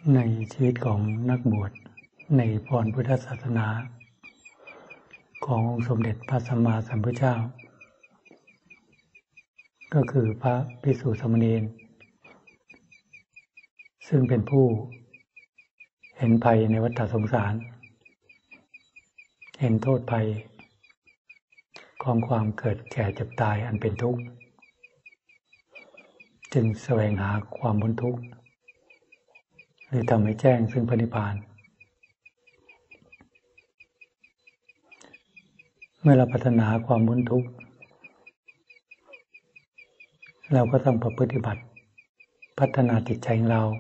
ในชีวิตของนักบวชในพรพุทธศาสนาขององค์สมเด็จพระสัมมาสัมพุทธเจ้าก็คือพระภิกษุสามเณรซึ่งเป็นผู้เห็นภัยในวัฏสงสารเห็นโทษภัยของความเกิดแก่เจ็บตายอันเป็นทุกข์จึงแสวงหาความพ้นทุกข์หรือทำให้แจ้งซึ่งพระนิพพานเมื่อเราปรารถนาความพ้นทุกข์เราก็ต้องปฏิบัติพัฒนาจิตใจของเรา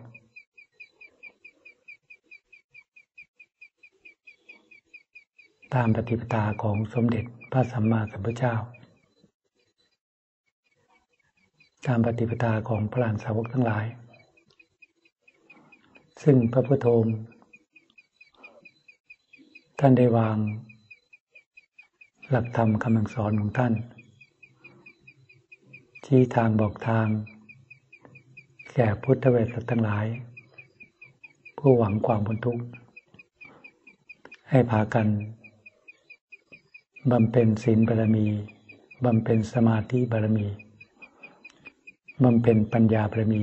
ตามปฏิปทาของสมเด็จพระสัมมาสัมพุทธเจ้าตามปฏิปทาของพระอรหันตสาวกทั้งหลายซึ่งพระพุทธองค์ท่านได้วางหลักธรรมคำสอนของท่านชี้ทางบอกทางแก่พุทธบริษัททั้งหลายผู้หวังความพ้นทุกข์ให้พากันบำเพ็ญศีลบารมีบำเพ็ญสมาธิบารมีบำเพ็ญปัญญาบารมี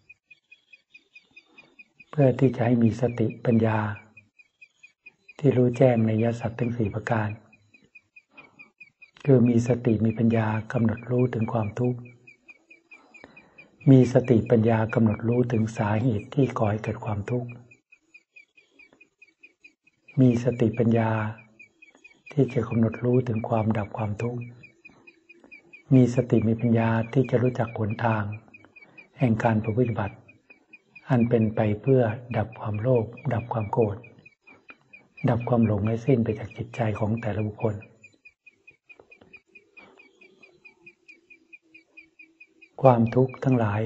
เพื่อที่จะให้มีสติปัญญาที่รู้แจ้งในอริยสัจทั้ง4ประการคือมีสติมีปัญญากำหนดรู้ถึงความทุกข์มีสติปัญญากำหนดรู้ถึงสาเหตุที่ก่อให้เกิดความทุกข์มีสติปัญญาที่จะกำหนดรู้ถึงความดับความทุกข์มีสติมีปัญญาที่จะรู้จักหนทางแห่งการปฏิบัติอันเป็นไปเพื่อดับความโลภดับความโกรธดับความหลงให้สิ้นไปจากจิตใจของแต่ละบุคคลความทุกข์ทั้งหลาย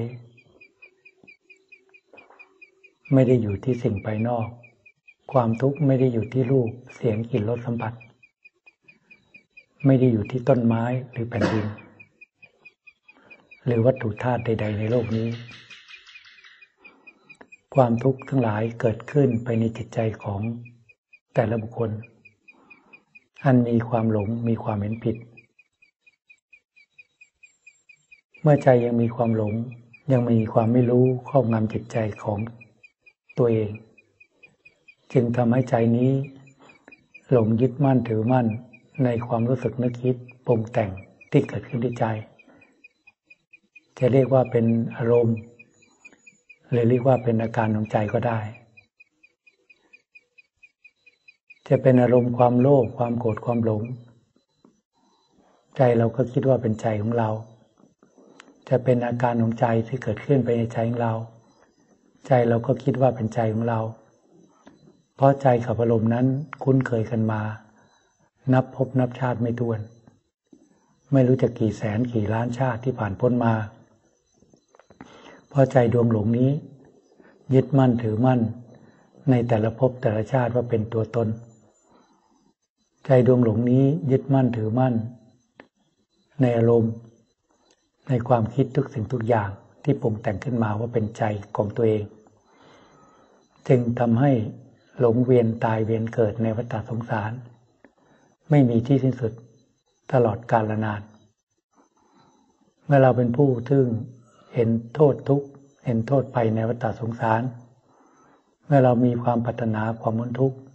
ไม่ได้อยู่ที่สิ่งภายนอกความทุกข์ไม่ได้อยู่ที่รูปเสียงกลิ่นรสสัมผัสไม่ได้อยู่ที่ต้นไม้หรือแผ่นดินหรือวัตถุธาตุใดๆในโลกนี้ความทุกข์ทั้งหลายเกิดขึ้นไปในจิตใจของแต่ละบุคคลอันมีความหลงมีความเห็นผิดเมื่อใจยังมีความหลงยังมีความไม่รู้ครอบงำจิตใจของตัวเองจึงทำให้ใจนี้หลงยึดมั่นถือมั่นในความรู้สึกนึกคิดปรุงแต่งที่เกิดขึ้นที่ใจจะเรียกว่าเป็นอารมณ์หรือเรียกว่าเป็นอาการของใจก็ได้จะเป็นอารมณ์ความโลภความโกรธความหลงใจเราก็คิดว่าเป็นใจของเราจะเป็นอาการของใจที่เกิดขึ้นไปในใจของเราใจเราก็คิดว่าเป็นใจของเราเพราะใจกับอารมณ์นั้นคุ้นเคยกันมานับพบนับชาติไม่ถ้วนไม่รู้จะกี่แสนกี่ล้านชาติที่ผ่านพ้นมาเพราะใจดวงหลงนี้ยึดมั่นถือมั่นในแต่ละภพแต่ละชาติว่าเป็นตัวตนใจดวงหลงนี้ยึดมั่นถือมั่นในอารมณ์ในความคิดทุกสิ่งทุกอย่างที่ปรุงแต่งขึ้นมาว่าเป็นใจของตัวเองจึงทำให้หลงเวียนตายเวียนเกิดในวัฏสงสารไม่มีที่สิ้นสุดตลอดกาลนานเมื่อเราเป็นผู้ซึ่งเห็นโทษทุกข์เห็นโทษภัยในวัฏสงสารเมื่อเรามีความปรารถนาความพ้นทุกข์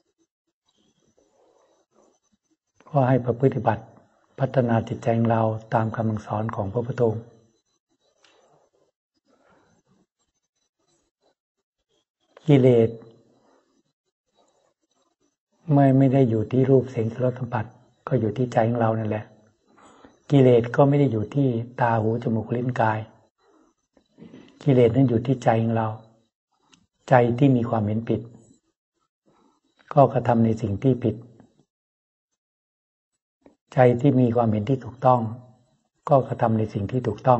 ก็ให้ประพฤติบัติพัฒนาจิตใจของเราตามคำสอนของพระพุทธองค์กิเลสไม่ได้อยู่ที่รูปเสียงรสสัมผัสก็อยู่ที่ใจของเรานั่นแหละกิเลสก็ไม่ได้อยู่ที่ตาหูจมูกลิ้นกายกิเลสนั้นอยู่ที่ใจของเราใจที่มีความเห็นผิดก็กระทำในสิ่งที่ผิดใจที่มีความเห็นที่ถูกต้องก็กระทำในสิ่งที่ถูกต้อง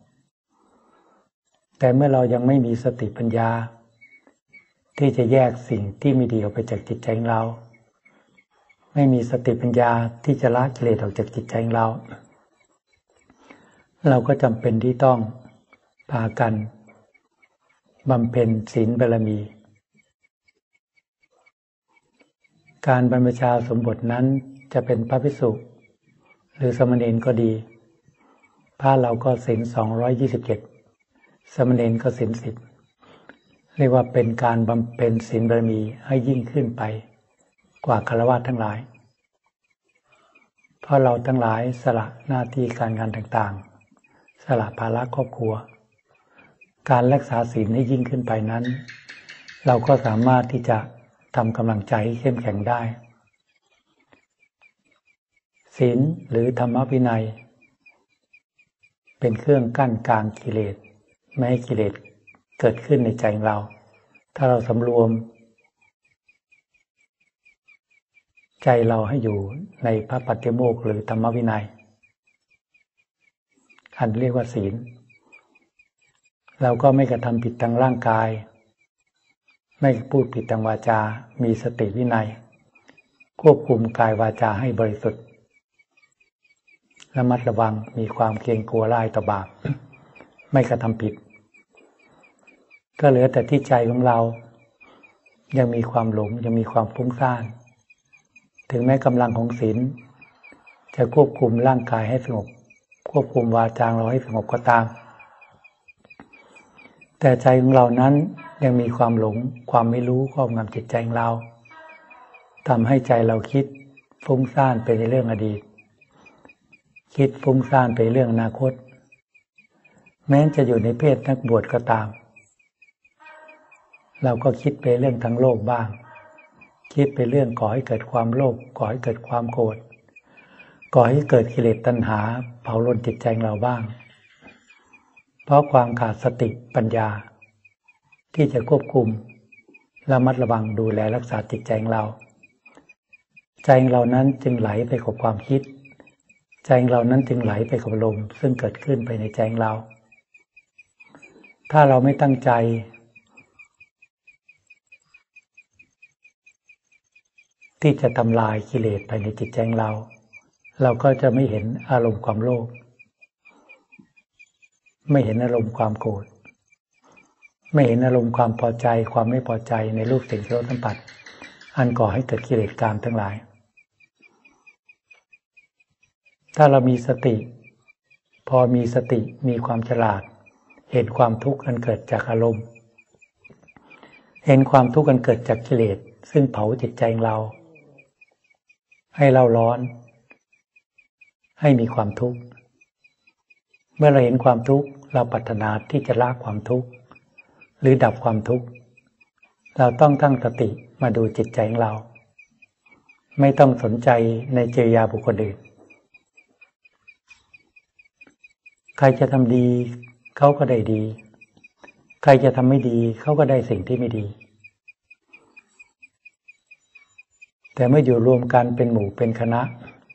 แต่เมื่อเรายังไม่มีสติปัญญาที่จะแยกสิ่งที่ไม่ดีออกไปจากจิตใจของเราไม่มีสติปัญญาที่จะละกิเลสออกจากจิตใจของเราก็จำเป็นที่ต้องพากันบำเพ็ญศีลบารมีการบรรพชาสมบทนั้นจะเป็นพระภิกษุหรือสามเณรก็ดีพระเราก็ศีล227สามเณรก็ศีล10เรียกว่าเป็นการบำเพ็ญศีลบารมีให้ยิ่งขึ้นไปกว่าฆราวาสทั้งหลายเพราะเราทั้งหลายสละหน้าที่การงานต่างๆสละภาระครอบครัวการรักษาศีลให้ยิ่งขึ้นไปนั้นเราก็สามารถที่จะทำกำลังใจให้เข้มแข็งได้ศีลหรือธรรมวินัยเป็นเครื่องกั้นกลางกิเลสไม่ให้กิเลสเกิดขึ้นในใจของเราถ้าเราสำรวมใจเราให้อยู่ในพระปัตติโมกข์หรือธรรมวินัยอันเรียกว่าศีลเราก็ไม่กระทำผิดทางร่างกายไม่พูดผิดทางวาจามีสติวินัยควบคุมกายวาจาให้บริสุทธิ์ระมัดระวังมีความเกรงกลัวร้ายต่อบาปไม่กระทำผิดก็เหลือแต่ที่ใจของเรายังมีความหลงยังมีความฟุ้งซ่านถึงแม้กำลังของศีลจะควบคุมร่างกายให้สงบควบคุมวาจาเราให้สงบก็ตามแต่ใจของเรานั้นยังมีความหลงความไม่รู้ครอบงำจิตใจของเราทำให้ใจเราคิดฟุ้งซ่านไปในเรื่องอดีตคิดฟุ้งซ่านไปเรื่องอนาคตแม้จะอยู่ในเพศนักบวชก็ตามเราก็คิดไปเรื่องทั้งโลกบ้างคิดไปเรื่องก่อให้เกิดความโลภก่อให้เกิดความโกรธก่อให้เกิดกิเลสตัณหาเผาลนจิตใจของเราบ้างเพราะความขาดสติปัญญาที่จะควบคุมระมัดระวังดูแลรักษาจิตใจของเราใจของเรานั้นจึงไหลไปกับความคิดใจของเรานั้นจึงไหลไปกับอารมณ์ซึ่งเกิดขึ้นไปในใจของเราถ้าเราไม่ตั้งใจที่จะทำลายกิเลสภายในจิตใจของเราเราก็จะไม่เห็นอารมณ์ความโลภไม่เห็นอารมณ์ความโกรธไม่เห็นอารมณ์ความพอใจความไม่พอใจในรูปเสียงรสสัมผัสอันก่อให้เกิดกิเลสกามทั้งหลายถ้าเรามีสติพอมีสติมีความฉลาดเห็นความทุกข์อันเกิดจากอารมณ์เห็นความทุกข์อันเกิดจากกิเลสซึ่งเผาจิตใจของเราให้เราร้อนให้มีความทุกข์เมื่อเราเห็นความทุกข์เราปรารถนาที่จะละความทุกข์หรือดับความทุกข์เราต้องตั้งสติมาดูจิตใจของเราไม่ต้องสนใจในจริยาบุคคลอื่นใครจะทำดีเขาก็ได้ดีใครจะทำไม่ดีเขาก็ได้สิ่งที่ไม่ดีแต่เมื่ออยู่รวมกันเป็นหมู่เป็นคณะ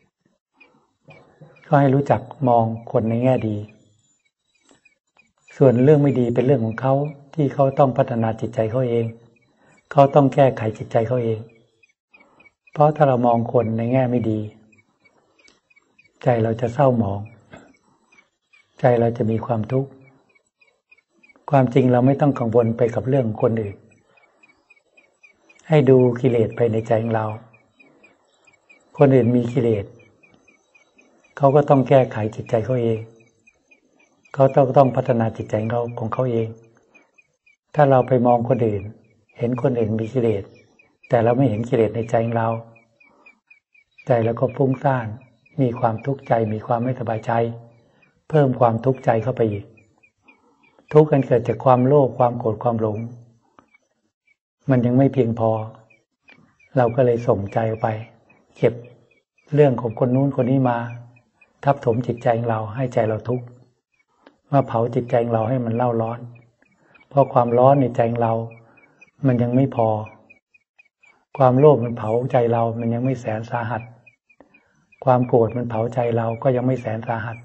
ก็ให้รู้จักมองคนในแง่ดีส่วนเรื่องไม่ดีเป็นเรื่องของเขาที่เขาต้องพัฒนาจิตใจเขาเองเขาต้องแก้ไขจิตใจเขาเองเพราะถ้าเรามองคนในแง่ไม่ดีใจเราจะเศร้าหมองใจเราจะมีความทุกข์ความจริงเราไม่ต้องกังวลไปกับเรื่องของคนอื่นให้ดูกิเลสไปในใจของเราคนอื่นมีกิเลสเขาก็ต้องแก้ไขจิตใจเขาเองเขาต้องพัฒนาจิตใจของเขาเองถ้าเราไปมองคนอื่นเห็นคนอื่นมีกิเลสแต่เราไม่เห็นกิเลสในใจของเราใจเราก็ฟุ้งซ่านมีความทุกข์ใจมีความไม่สบายใจเพิ่มความทุกข์ใจเข้าไปอีกทุกข์กันเกิดจากความโลภความโกรธความหลงมันยังไม่เพียงพอเราก็เลยส่งใจไปเก็บเรื่องของคนนู้นคนนี้มาทับถมจิตใจของเราให้ใจเราทุกข์มาเผาจิตใจของเราให้มันเล่าร้อนเพราะความร้อนในใจของเรามันยังไม่พอความโลภมันเผาใจเรามันยังไม่แสนสาหัสความโกรธมันเผาใจเราก็ยังไม่แสนสาหัส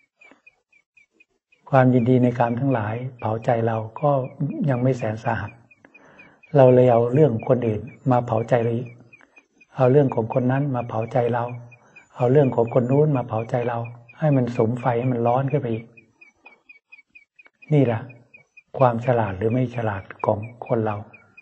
ความยินดีในกามทั้งหลายเผาใจเราก็ยังไม่แสนสาหัสเราเลยเอาเรื่องคนอื่นมาเผาใจเราอีกเอาเรื่องของคนนั้นมาเผาใจเราเอาเรื่องของคนนู้นมาเผาใจเราให้มันสมไฟให้มันร้อนขึ้นไปอีกนี่แหละความฉลาดหรือไม่ฉลาดของคนเรา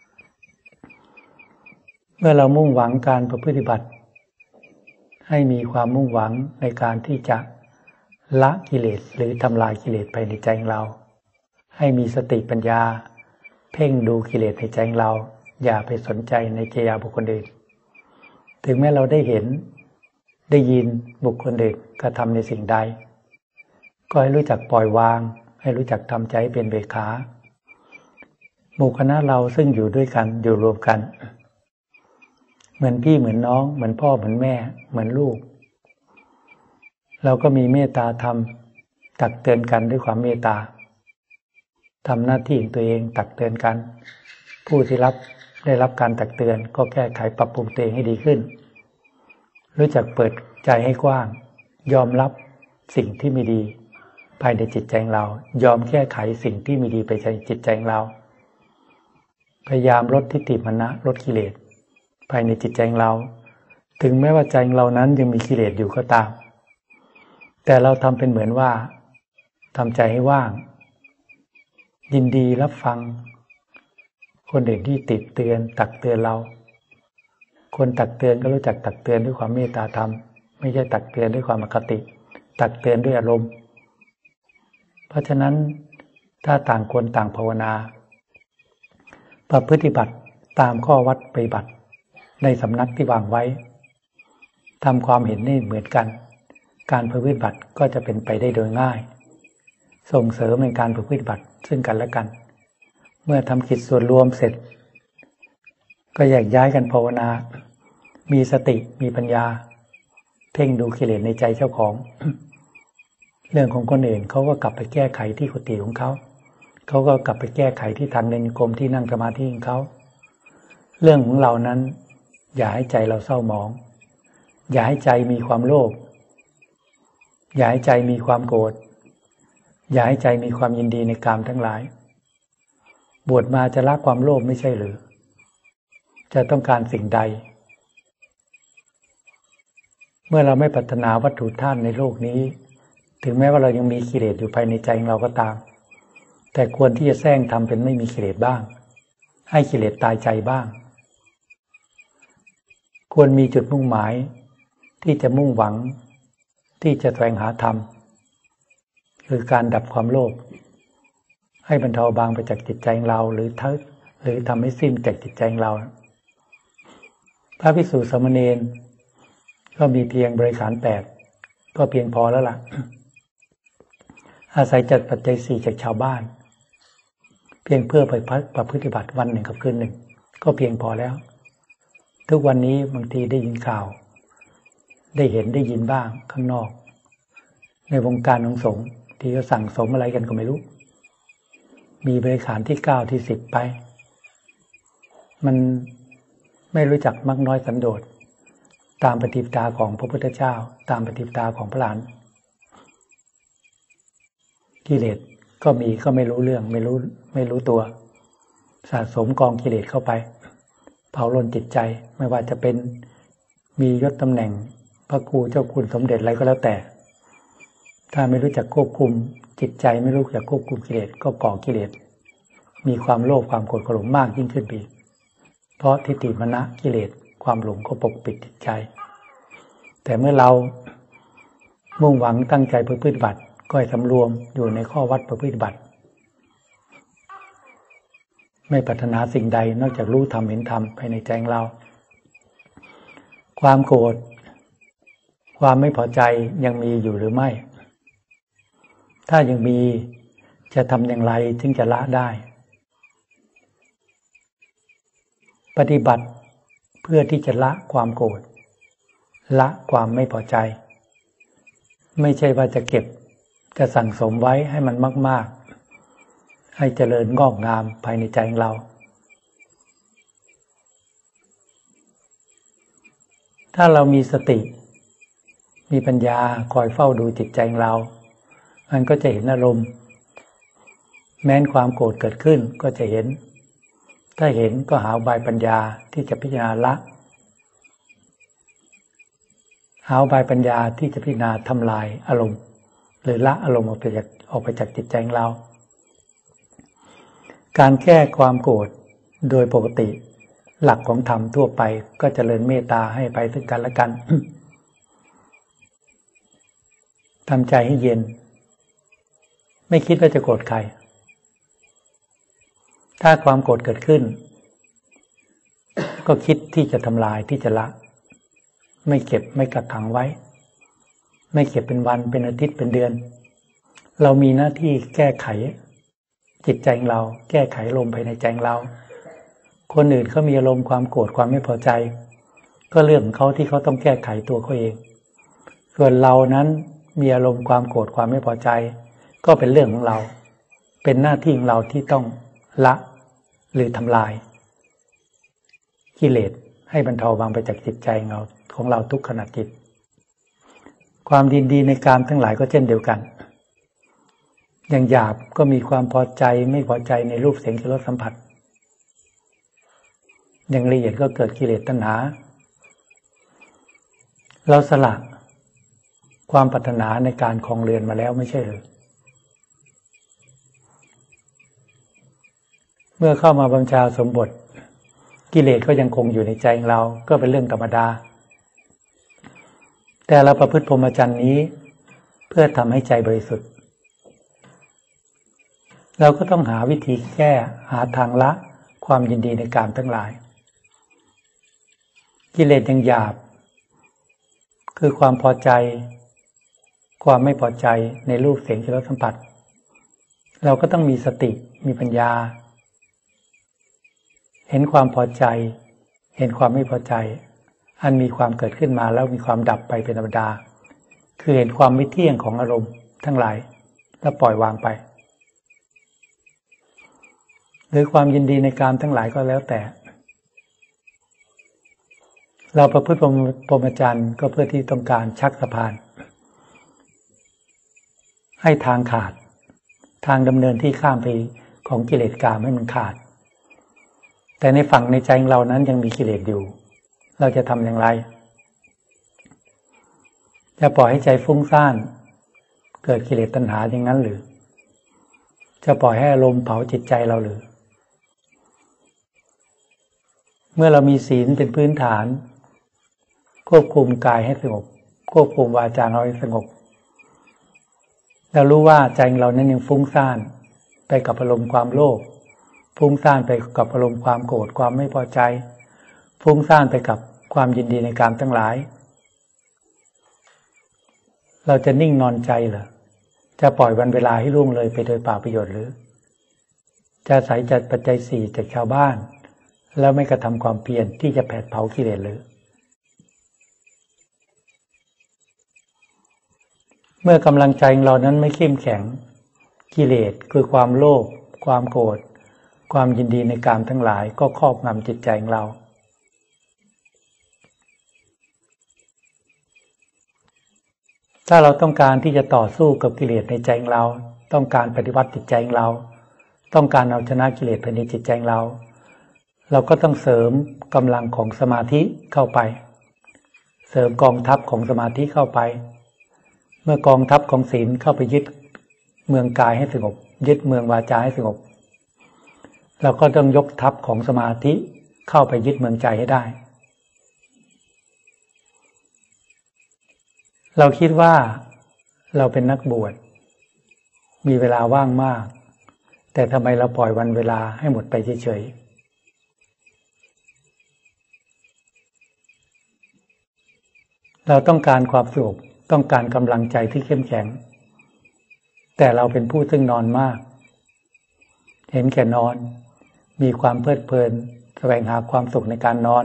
เมื่อเรามุ่งหวังการประพฤติบัติให้มีความมุ่งหวังในการที่จะละกิเลสหรือทำลายกิเลสภายในใจของเราให้มีสติปัญญาเพ่งดูกิเลสในใจของเราอย่าไปสนใจในกิริยาบุคคลอื่นถึงแม้เราได้เห็นได้ยินบุคคลอื่นกระทำในสิ่งใดก็ให้รู้จักปล่อยวางให้รู้จักทำใจเป็นเบกขาหมู่คณะเราซึ่งอยู่ด้วยกันอยู่รวมกันเหมือนพี่เหมือนน้องเหมือนพ่อเหมือนแม่เหมือนลูกเราก็มีเมตตาธรรมตักเตือนกันด้วยความเมตตาทำหน้าที่ของตัวเองตักเตือนกันผู้ที่ได้รับการตักเตือนก็แก้ไขปรับปรุงตัวเองให้ดีขึ้นรู้จักเปิดใจให้กว้างยอมรับสิ่งที่ไม่ดีภายในจิตใจของเรายอมแก้ไขสิ่งที่ไม่ดีไปในจิตใจของเราพยายามลดทิฏฐิมานะลดกิเลสภายในจิตใจของเราถึงแม้ว่าใจของเรานั้นยังมีกิเลสอยู่ก็ตามแต่เราทำเป็นเหมือนว่าทำใจให้ว่างยินดีรับฟังคนอื่นที่ติเตือนตักเตือนเราคนตักเตือนก็รู้จักตักเตือนด้วยความเมตตาธรรมไม่ใช่ตักเตือนด้วยความอคติตักเตือนด้วยอารมณ์เพราะฉะนั้นถ้าต่างคนต่างภาวนาประพฤติบัติตามข้อวัดปฏิบัติในสำนักที่วางไว้ทำความเห็นนี่เหมือนกันการประพฤติบัติก็จะเป็นไปได้โดยง่ายส่งเสริมในการประพฤติบัติซึ่งกันและกันเมื่อทำกิจส่วนรวมเสร็จก็แยกย้ายกันภาวนามีสติมีปัญญาเพ่งดูกิเลสในใจเจ้าของ เรื่องของคนอื่นเขาก็กลับไปแก้ไขที่กุฏิของเขาเขาก็กลับไปแก้ไขที่ทางเดินกรมที่นั่งสมาธิของเขาเรื่องของเรานั้นอย่าให้ใจเราเศร้าหมองอย่าให้ใจมีความโลภอย่าให้ใจมีความโกรธอย่าให้ใจมีความยินดีในกามทั้งหลายบวชมาจะละความโลภไม่ใช่หรือจะต้องการสิ่งใดเมื่อเราไม่ปรารถนาวัตถุธาตุในโลกนี้ถึงแม้ว่าเรายังมีกิเลสอยู่ภายในใจของเราก็ตามแต่ควรที่จะแซงทำเป็นไม่มีกิเลสบ้างให้กิเลสตายใจบ้างควรมีจุดมุ่งหมายที่จะมุ่งหวังที่จะแสวงหาธรรมคือการดับความโลภให้บรรเทาบางไปจากจิตใจของเราหรือทำให้สิ้นจากจิตใจของเราพระภิกษุสามเณรก็มีเพียงบริขาร8ก็เพียงพอแล้วล่ะอาศัยจัดปัจจัย4จากชาวบ้านเพียงเพื่อไปประพฤติบัติวันหนึ่งกับคืนหนึ่งก็เพียงพอแล้วทุกวันนี้บางทีได้ยินข่าวได้เห็นได้ยินบ้างข้างนอกในวงการของสงฆ์ที่เขาสั่งสมอะไรกันก็ไม่รู้มีบริขารที่9ที่10ไปมันไม่รู้จักมักน้อยสันโดษตามปฏิปทาของพระพุทธเจ้าตามปฏิปทาของพระหลานกิเลสก็มีก็ไม่รู้เรื่องไม่รู้ตัวสะสมกองกิเลสเข้าไปเผาลนจิตใจไม่ว่าจะเป็นมียศตำแหน่งพระครูเจ้าคุณสมเด็จอะไรก็แล้วแต่ถ้าไม่รู้จักควบคุมจิตใจไม่รู้จักควบคุมกิเลสก็ก่อกิเลสมีความโลภความโกรธความหลงมากยิ่งขึ้นไปเพราะทิฏฐิมานะกิเลสความหลงก็ปกปิดจิตใจแต่เมื่อเรามุ่งหวังตั้งใจประพฤติบัติก็ให้สำรวมอยู่ในข้อวัดประพฤติบัติไม่ปรารถนาสิ่งใดนอกจากรู้ธรรมเห็นธรรมภายในใจของเราความโกรธความไม่พอใจยังมีอยู่หรือไม่ถ้ายังมีจะทำอย่างไรถึงจะละได้ปฏิบัติเพื่อที่จะละความโกรธละความไม่พอใจไม่ใช่ว่าจะเก็บจะสั่งสมไว้ให้มันมากๆให้เจริญงอกงามภายในใจของเราถ้าเรามีสติมีปัญญาคอยเฝ้าดูจิตใจของเรามันก็จะเห็นอารมณ์แม้นความโกรธเกิดขึ้นก็จะเห็นถ้าเห็นก็หาอุบายปัญญาที่จะพิจารณาละหาอุบายปัญญาที่จะพิจารณาทำลายอารมณ์หรือละอารมณ์ออกไปจากจิตใจของเราการแก้ความโกรธโดยปกติหลักของธรรมทั่วไปก็เจริญเมตตาให้ไปซึ่งกันและกัน ทำใจให้เย็นไม่คิดว่าจะโกรธใครถ้าความโกรธเกิดขึ้นก็คิดที่จะทำลายที่จะละไม่เก็บไม่กักขังไว้ไม่เก็บเป็นวันเป็นอาทิตย์เป็นเดือนเรามีหน้าที่แก้ไขจิตใจของเราแก้ไขอารมณ์ภายในใจของเราคนอื่นเขามีอารมณ์ความโกรธความไม่พอใจก็เรื่องของเขาที่เขาต้องแก้ไขตัวเขาเองส่วนเรานั้นมีอารมณ์ความโกรธความไม่พอใจก็เป็นเรื่องของเราเป็นหน้าที่ของเราที่ต้องละหรือทำลายกิเลสให้บรรเทาบางไปจากจิตใจของเราทุกขณะจิตความยินดีในกามทั้งหลายก็เช่นเดียวกันอย่างหยาบก็มีความพอใจไม่พอใจในรูปเสียงกลิ่นรสสัมผัสอย่างละเอียดก็เกิดกิเลสตัณหาเราสละความปรารถนาในการครองเรือนมาแล้วไม่ใช่หรือเมื่อเข้ามาบำชาสมบทกิเลสก็ยังคงอยู่ในใจของเราก็เป็นเรื่องธรรมดาแต่เราประพฤติพรหมจรรย์นี้เพื่อทำให้ใจบริสุทธิ์เราก็ต้องหาวิธีแก้หาทางละความยินดีในกามทั้งหลายกิเลสยังหยาบคือความพอใจความไม่พอใจในรูปเสียงกลิ่นรสสัมผัสเราก็ต้องมีสติมีปัญญาเห็นความพอใจเห็นความไม่พอใจอันมีความเกิดขึ้นมาแล้วมีความดับไปเป็นธรรมดาคือเห็นความไม่เที่ยงของอารมณ์ทั้งหลายแล้วปล่อยวางไปหรือความยินดีในกามทั้งหลายก็แล้วแต่เราประพฤติพรหมจรรย์ก็เพื่อที่ต้องการชักสะพานให้ทางขาดทางดำเนินที่ข้ามไปของกิเลสกามให้มันขาดแต่ในฝั่งในใจของเรานั้นยังมีกิเลสอยู่เราจะทำอย่างไรจะปล่อยให้ใจฟุ้งซ่านเกิดกิเลสตัณหาอย่างนั้นหรือจะปล่อยให้อารมณ์เผาจิตใจเราหรือเมื่อเรามีศีลเป็นพื้นฐานควบคุมกายให้สงบควบคุมวาจาเราให้สงบเรารู้ว่าใจเรานั้นยังฟุ้งซ่านไปกับอารมณ์ความโลภฟุ้งซ่านไปกับอารมณ์ความโกรธความไม่พอใจฟุ้งซ่านไปกับความยินดีในกามทั้งหลายเราจะนิ่งนอนใจเหรอจะปล่อยวันเวลาให้ล่วงเลยไปโดยเปล่าประโยชน์หรือจะอาศัยจัดปัจจัยสี่จากชาวบ้านแล้วไม่กระทำความเพียรที่จะแผดเผากิเลสหรือเมื่อกำลังใจของเรานั้นไม่เข้มแข็งกิเลสคือความโลภความโกรธความยินดีในกามทั้งหลายก็ครอบงำจิตใจของเราถ้าเราต้องการที่จะต่อสู้กับกิเลสในใจของเราต้องการปฏิวัติจิตใจของเราต้องการเอาชนะกิเลสภายในจิตใจของเราเราก็ต้องเสริมกำลังของสมาธิเข้าไปเสริมกองทัพของสมาธิเข้าไปเมื่อกองทัพของศีลเข้าไปยึดเมืองกายให้สงบยึดเมืองวาจาให้สงบเราก็ต้องยกทัพของสมาธิเข้าไปยึดเมืองใจให้ได้เราคิดว่าเราเป็นนักบวชมีเวลาว่างมากแต่ทำไมเราปล่อยวันเวลาให้หมดไปเฉยๆเราต้องการความสงบต้องการกำลังใจที่เข้มแข็งแต่เราเป็นผู้ซึ่งนอนมากเห็นแก่นอนมีความเพลิดเพลินแสวงหาความสุขในการนอน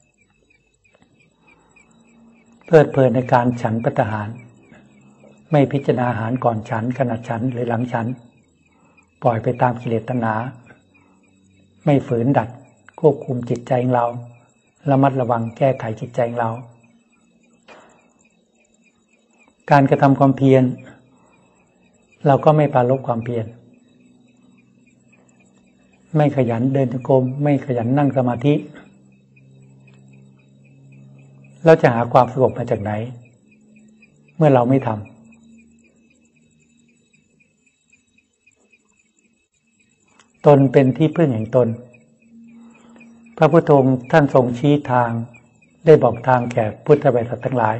เพลิดเพลินในการฉันภัตตาหารไม่พิจารณาอาหารก่อนฉันขณะฉันหรือหลังฉันปล่อยไปตามกิเลสตัณหาไม่ฝืนดัดควบคุมจิตใจของเราระมัดระวังแก้ไขจิตใจของเราการกระทำความเพียรเราก็ไม่ปรารภความเพียรไม่ขยันเดินจงกรมไม่ขยันนั่งสมาธิเราจะหาความสงบมาจากไหนเมื่อเราไม่ทำตนเป็นที่พึ่งแห่งตนพระพุทธองค์ท่านทรงชี้ทางได้บอกทางแก่พุทธบริษัททั้งหลาย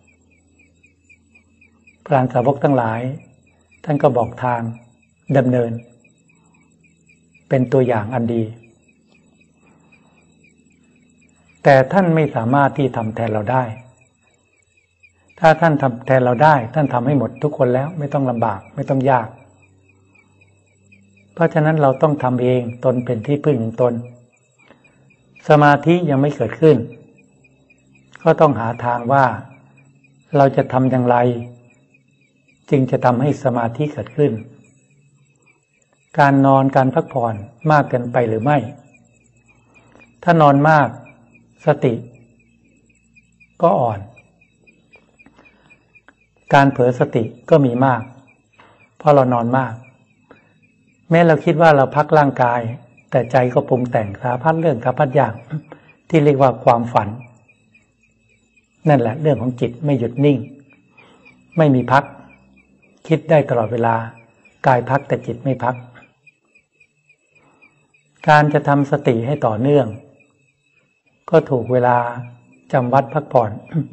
พระอรหันตสาวกทั้งหลายท่านก็บอกทางดำเนินเป็นตัวอย่างอันดีแต่ท่านไม่สามารถที่ทำแทนเราได้ถ้าท่านทำแทนเราได้ท่านทำให้หมดทุกคนแล้วไม่ต้องลำบากไม่ต้องยากเพราะฉะนั้นเราต้องทำเองตนเป็นที่พึ่งของตนสมาธิยังไม่เกิดขึ้นก็ต้องหาทางว่าเราจะทำอย่างไรจึงจะทำให้สมาธิเกิดขึ้นการนอนการพักผ่อนมากเกินไปหรือไม่ถ้านอนมากสติก็อ่อนการเผลอสติก็มีมากเพราะเรานอนมากแม้เราคิดว่าเราพักร่างกายแต่ใจก็ปรุงแต่งสารพัดเรื่องสารพัดอย่างที่เรียกว่าความฝันนั่นแหละเรื่องของจิตไม่หยุดนิ่งไม่มีพักคิดได้ตลอดเวลากายพักแต่จิตไม่พักการจะทำสติให้ต่อเนื่องก็ถูกเวลาจำวัดพักผ่อน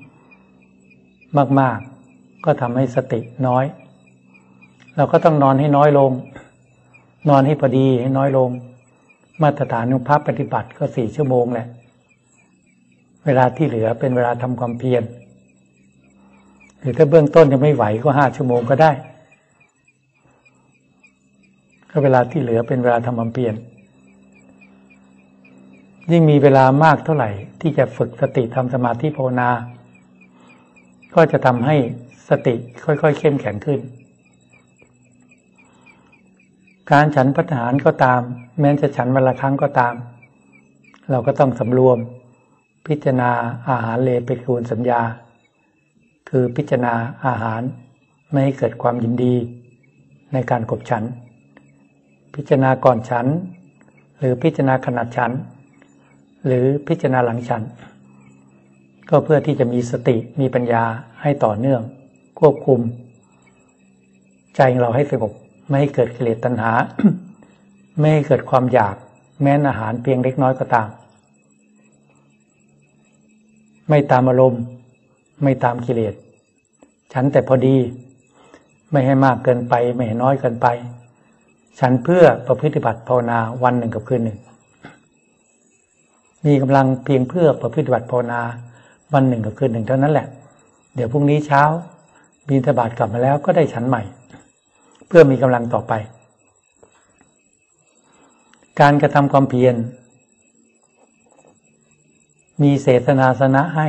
มากๆก็ทำให้สติน้อยเราก็ต้องนอนให้น้อยลงนอนให้พอดีให้น้อยลงมาตรฐานของพระปฏิบัติก็4 ชั่วโมงแหละเวลาที่เหลือเป็นเวลาทำความเพียรหรือถ้าเบื้องต้นยังไม่ไหวก็5 ชั่วโมงก็ได้ก็เวลาที่เหลือเป็นเวลาทำความเพียรยิ่งมีเวลามากเท่าไหร่ที่จะฝึกสติทำสมาธิภาวนาก็จะทำให้สติค่อยๆเข้มแข็งขึ้นการฉันภัตตาหารก็ตามแม้จะฉันวันละครั้งก็ตามเราก็ต้องสำรวมพิจารณาอาหารเลปฏิกูลสัญญาคือพิจารณาอาหารไม่ให้เกิดความยินดีในการขบฉันพิจารณาก่อนฉันหรือพิจารณาขณะฉันหรือพิจารณาหลังฉันก็เพื่อที่จะมีสติมีปัญญาให้ต่อเนื่องควบคุมใจเราให้สงบไม่ให้เกิดกิเลสตัณหา ไม่ให้เกิดความอยากแม้อาหารเพียงเล็กน้อยก็ตามไม่ตามอารมณ์ไม่ตามกิเลสฉันแต่พอดีไม่ให้มากเกินไปไม่ให้น้อยเกินไปฉันเพื่อประพฤติบัติภาวนาวันหนึ่งกับคืนหนึ่งมีกำลังเพียงเพื่อประพฤติบัติภาวนาวันหนึ่งกับคืนหนึ่งเท่านั้นแหละเดี๋ยวพรุ่งนี้เช้าบิณฑบาตกลับมาแล้วก็ได้ฉันใหม่เพื่อมีกำลังต่อไปการกระทำความเพียรมีเสนาสนะให้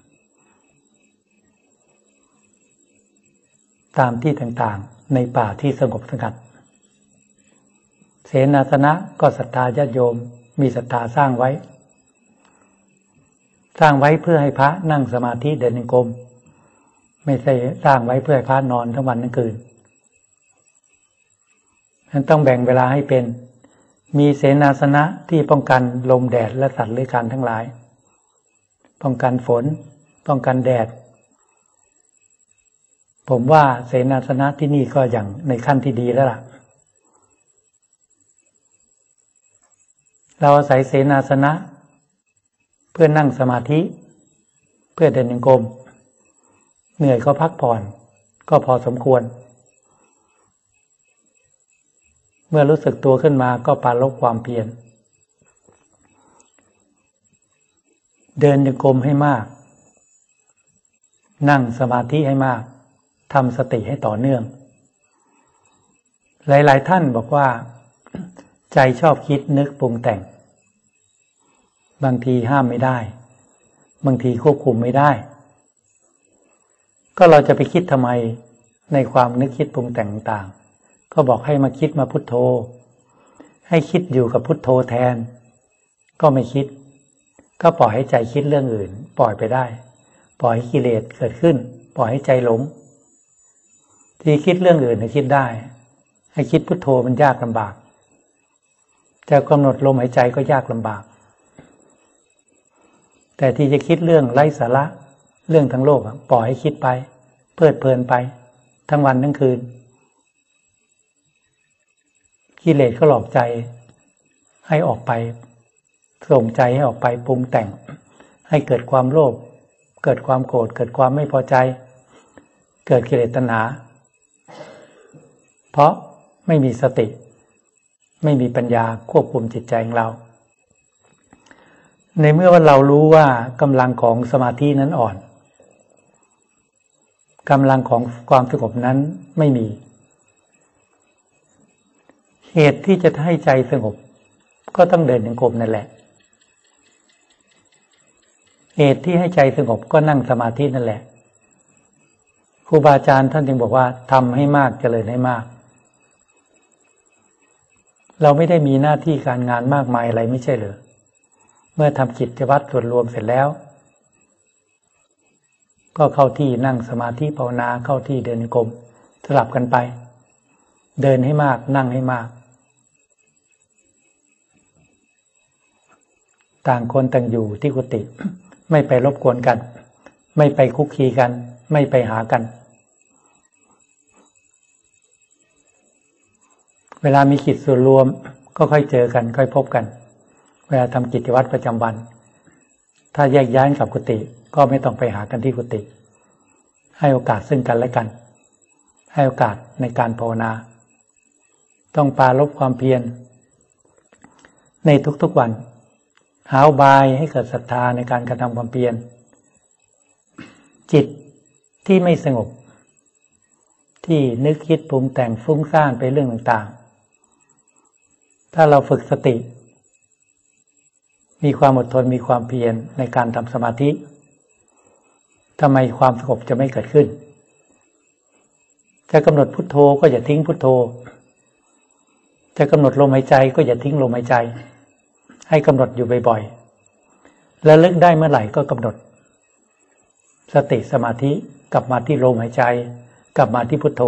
ตามที่ต่างๆในป่าที่สงบสงัดเสนาสนะก็ศรัทธาญาติโยมมีศรัทธาสร้างไว้เพื่อให้พระนั่งสมาธิเดินจงกรมไม่ใช่สร้างไว้เพื่อให้พระนอนทั้งวันทั้งคืนนั้นต้องแบ่งเวลาให้เป็นมีเสนาสนะที่ป้องกันลมแดดและสัตว์เลื้อยคลานทั้งหลายป้องกันฝนป้องกันแดดผมว่าเสนาสนะที่นี่ก็อย่างในขั้นที่ดีแล้วล่ะเราอาศัยเสนาสนะเพื่อนั่งสมาธิเพื่อเดินจงกรมเหนื่อยก็พักผ่อนก็พอสมควรเมื่อรู้สึกตัวขึ้นมาก็ปรารภความเพียรเดินจงกรมให้มากนั่งสมาธิให้มากทำสติให้ต่อเนื่องหลายๆท่านบอกว่าใจชอบคิดนึกปรุงแต่งบางทีห้ามไม่ได้บางทีควบคุมไม่ได้ก็เราจะไปคิดทำไมในความนึกคิดปรุงแต่งต่างๆก็บอกให้มาคิดมาพุทโธให้คิดอยู่กับพุทโธแทนก็ไม่คิดก็ปล่อยให้ใจคิดเรื่องอื่นปล่อยไปได้ปล่อยให้กิเลสเกิดขึ้นปล่อยให้ใจหลงที่คิดเรื่องอื่นให้คิดได้ให้คิดพุทโธมันยากลำบากจะกำหนดลมหายใจก็ยากลำบากแต่ที่จะคิดเรื่องไร้สาระเรื่องทั้งโลกปล่อยให้คิดไปเพลิดเพลินไปทั้งวันทั้งคืนกิเลสก็หลอกใจให้ออกไปส่งใจให้ออกไปปรุงแต่งให้เกิดความโลภเกิดความโกรธเกิดความไม่พอใจเกิดกิเลสตัณหาเพราะไม่มีสติไม่มีปัญญาควบคุมจิตใจของเราในเมื่อว่าเรารู้ว่ากำลังของสมาธินั้นอ่อนกำลังของความสงบนั้นไม่มีเหตุที่จะให้ใจสงบก็ต้องเดินจงกรมนั่นแหละเหตุที่ให้ใจสงบก็นั่งสมาธินั่นแหละครูบาอาจารย์ท่านจึงบอกว่าทำให้มากเจริญให้มากเราไม่ได้มีหน้าที่การงานมากมายอะไรไม่ใช่เหรอเมื่อทำกิจวัตรส่วนรวมเสร็จแล้วก็เข้าที่นั่งสมาธิภาวนาเข้าที่เดินจงกรมสลับกันไปเดินให้มากนั่งให้มากต่างคนต่างอยู่ที่กุฏิไม่ไปรบกวนกันไม่ไปคุกคีกันไม่ไปหากันเวลามีกิจส่วนรวมก็ค่อยเจอกันค่อยพบกันเวลาทำกิจวัตรประจำวันถ้าแยกย้ายกับกุฏิก็ไม่ต้องไปหากันที่กุฏิให้โอกาสซึ่งกันและกันให้โอกาสในการภาวนาต้องปรารภความเพียรในทุกๆวันหาอุบายให้เกิดศรัทธาในการกระทำความเพียรจิตที่ไม่สงบที่นึกคิดปรุงแต่งฟุ้งซ่านไปเรื่องต่างๆถ้าเราฝึกสติมีความอดทนมีความเพียรในการทำสมาธิทำไมความสงบจะไม่เกิดขึ้นจะกำหนดพุทโธก็อย่าทิ้งพุทโธจะกำหนดลมหายใจก็อย่าทิ้งลมหายใจให้กำหนดอยู่บ่อยๆแล้วลึกได้เมื่อไหร่ก็กำหนดสติสมาธิกลับมาที่ลมหายใจกลับมาที่พุทโธ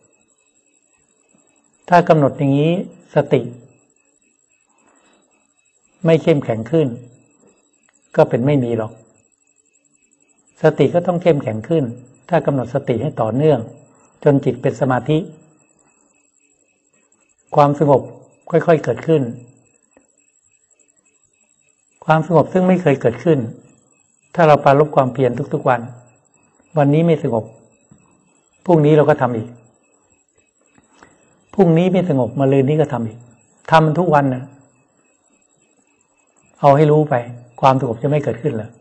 ถ้ากำหนดอย่างนี้สติไม่เข้มแข็งขึ้นก็เป็นไม่มีหรอกสติก็ต้องเข้มแข็งขึ้นถ้ากำหนดสติให้ต่อเนื่องจนจิตเป็นสมาธิความสงบค่อยๆเกิดขึ้นความสงบซึ่งไม่เคยเกิดขึ้นถ้าเราปรารภความเพียรทุกๆวันวันนี้ไม่สงบพรุ่งนี้เราก็ทำอีกพรุ่งนี้ไม่สงบมะรืนนี้ก็ทำอีกทำมันทุกวันนะเอาให้รู้ไปความสงบจะไม่เกิดขึ้นเลย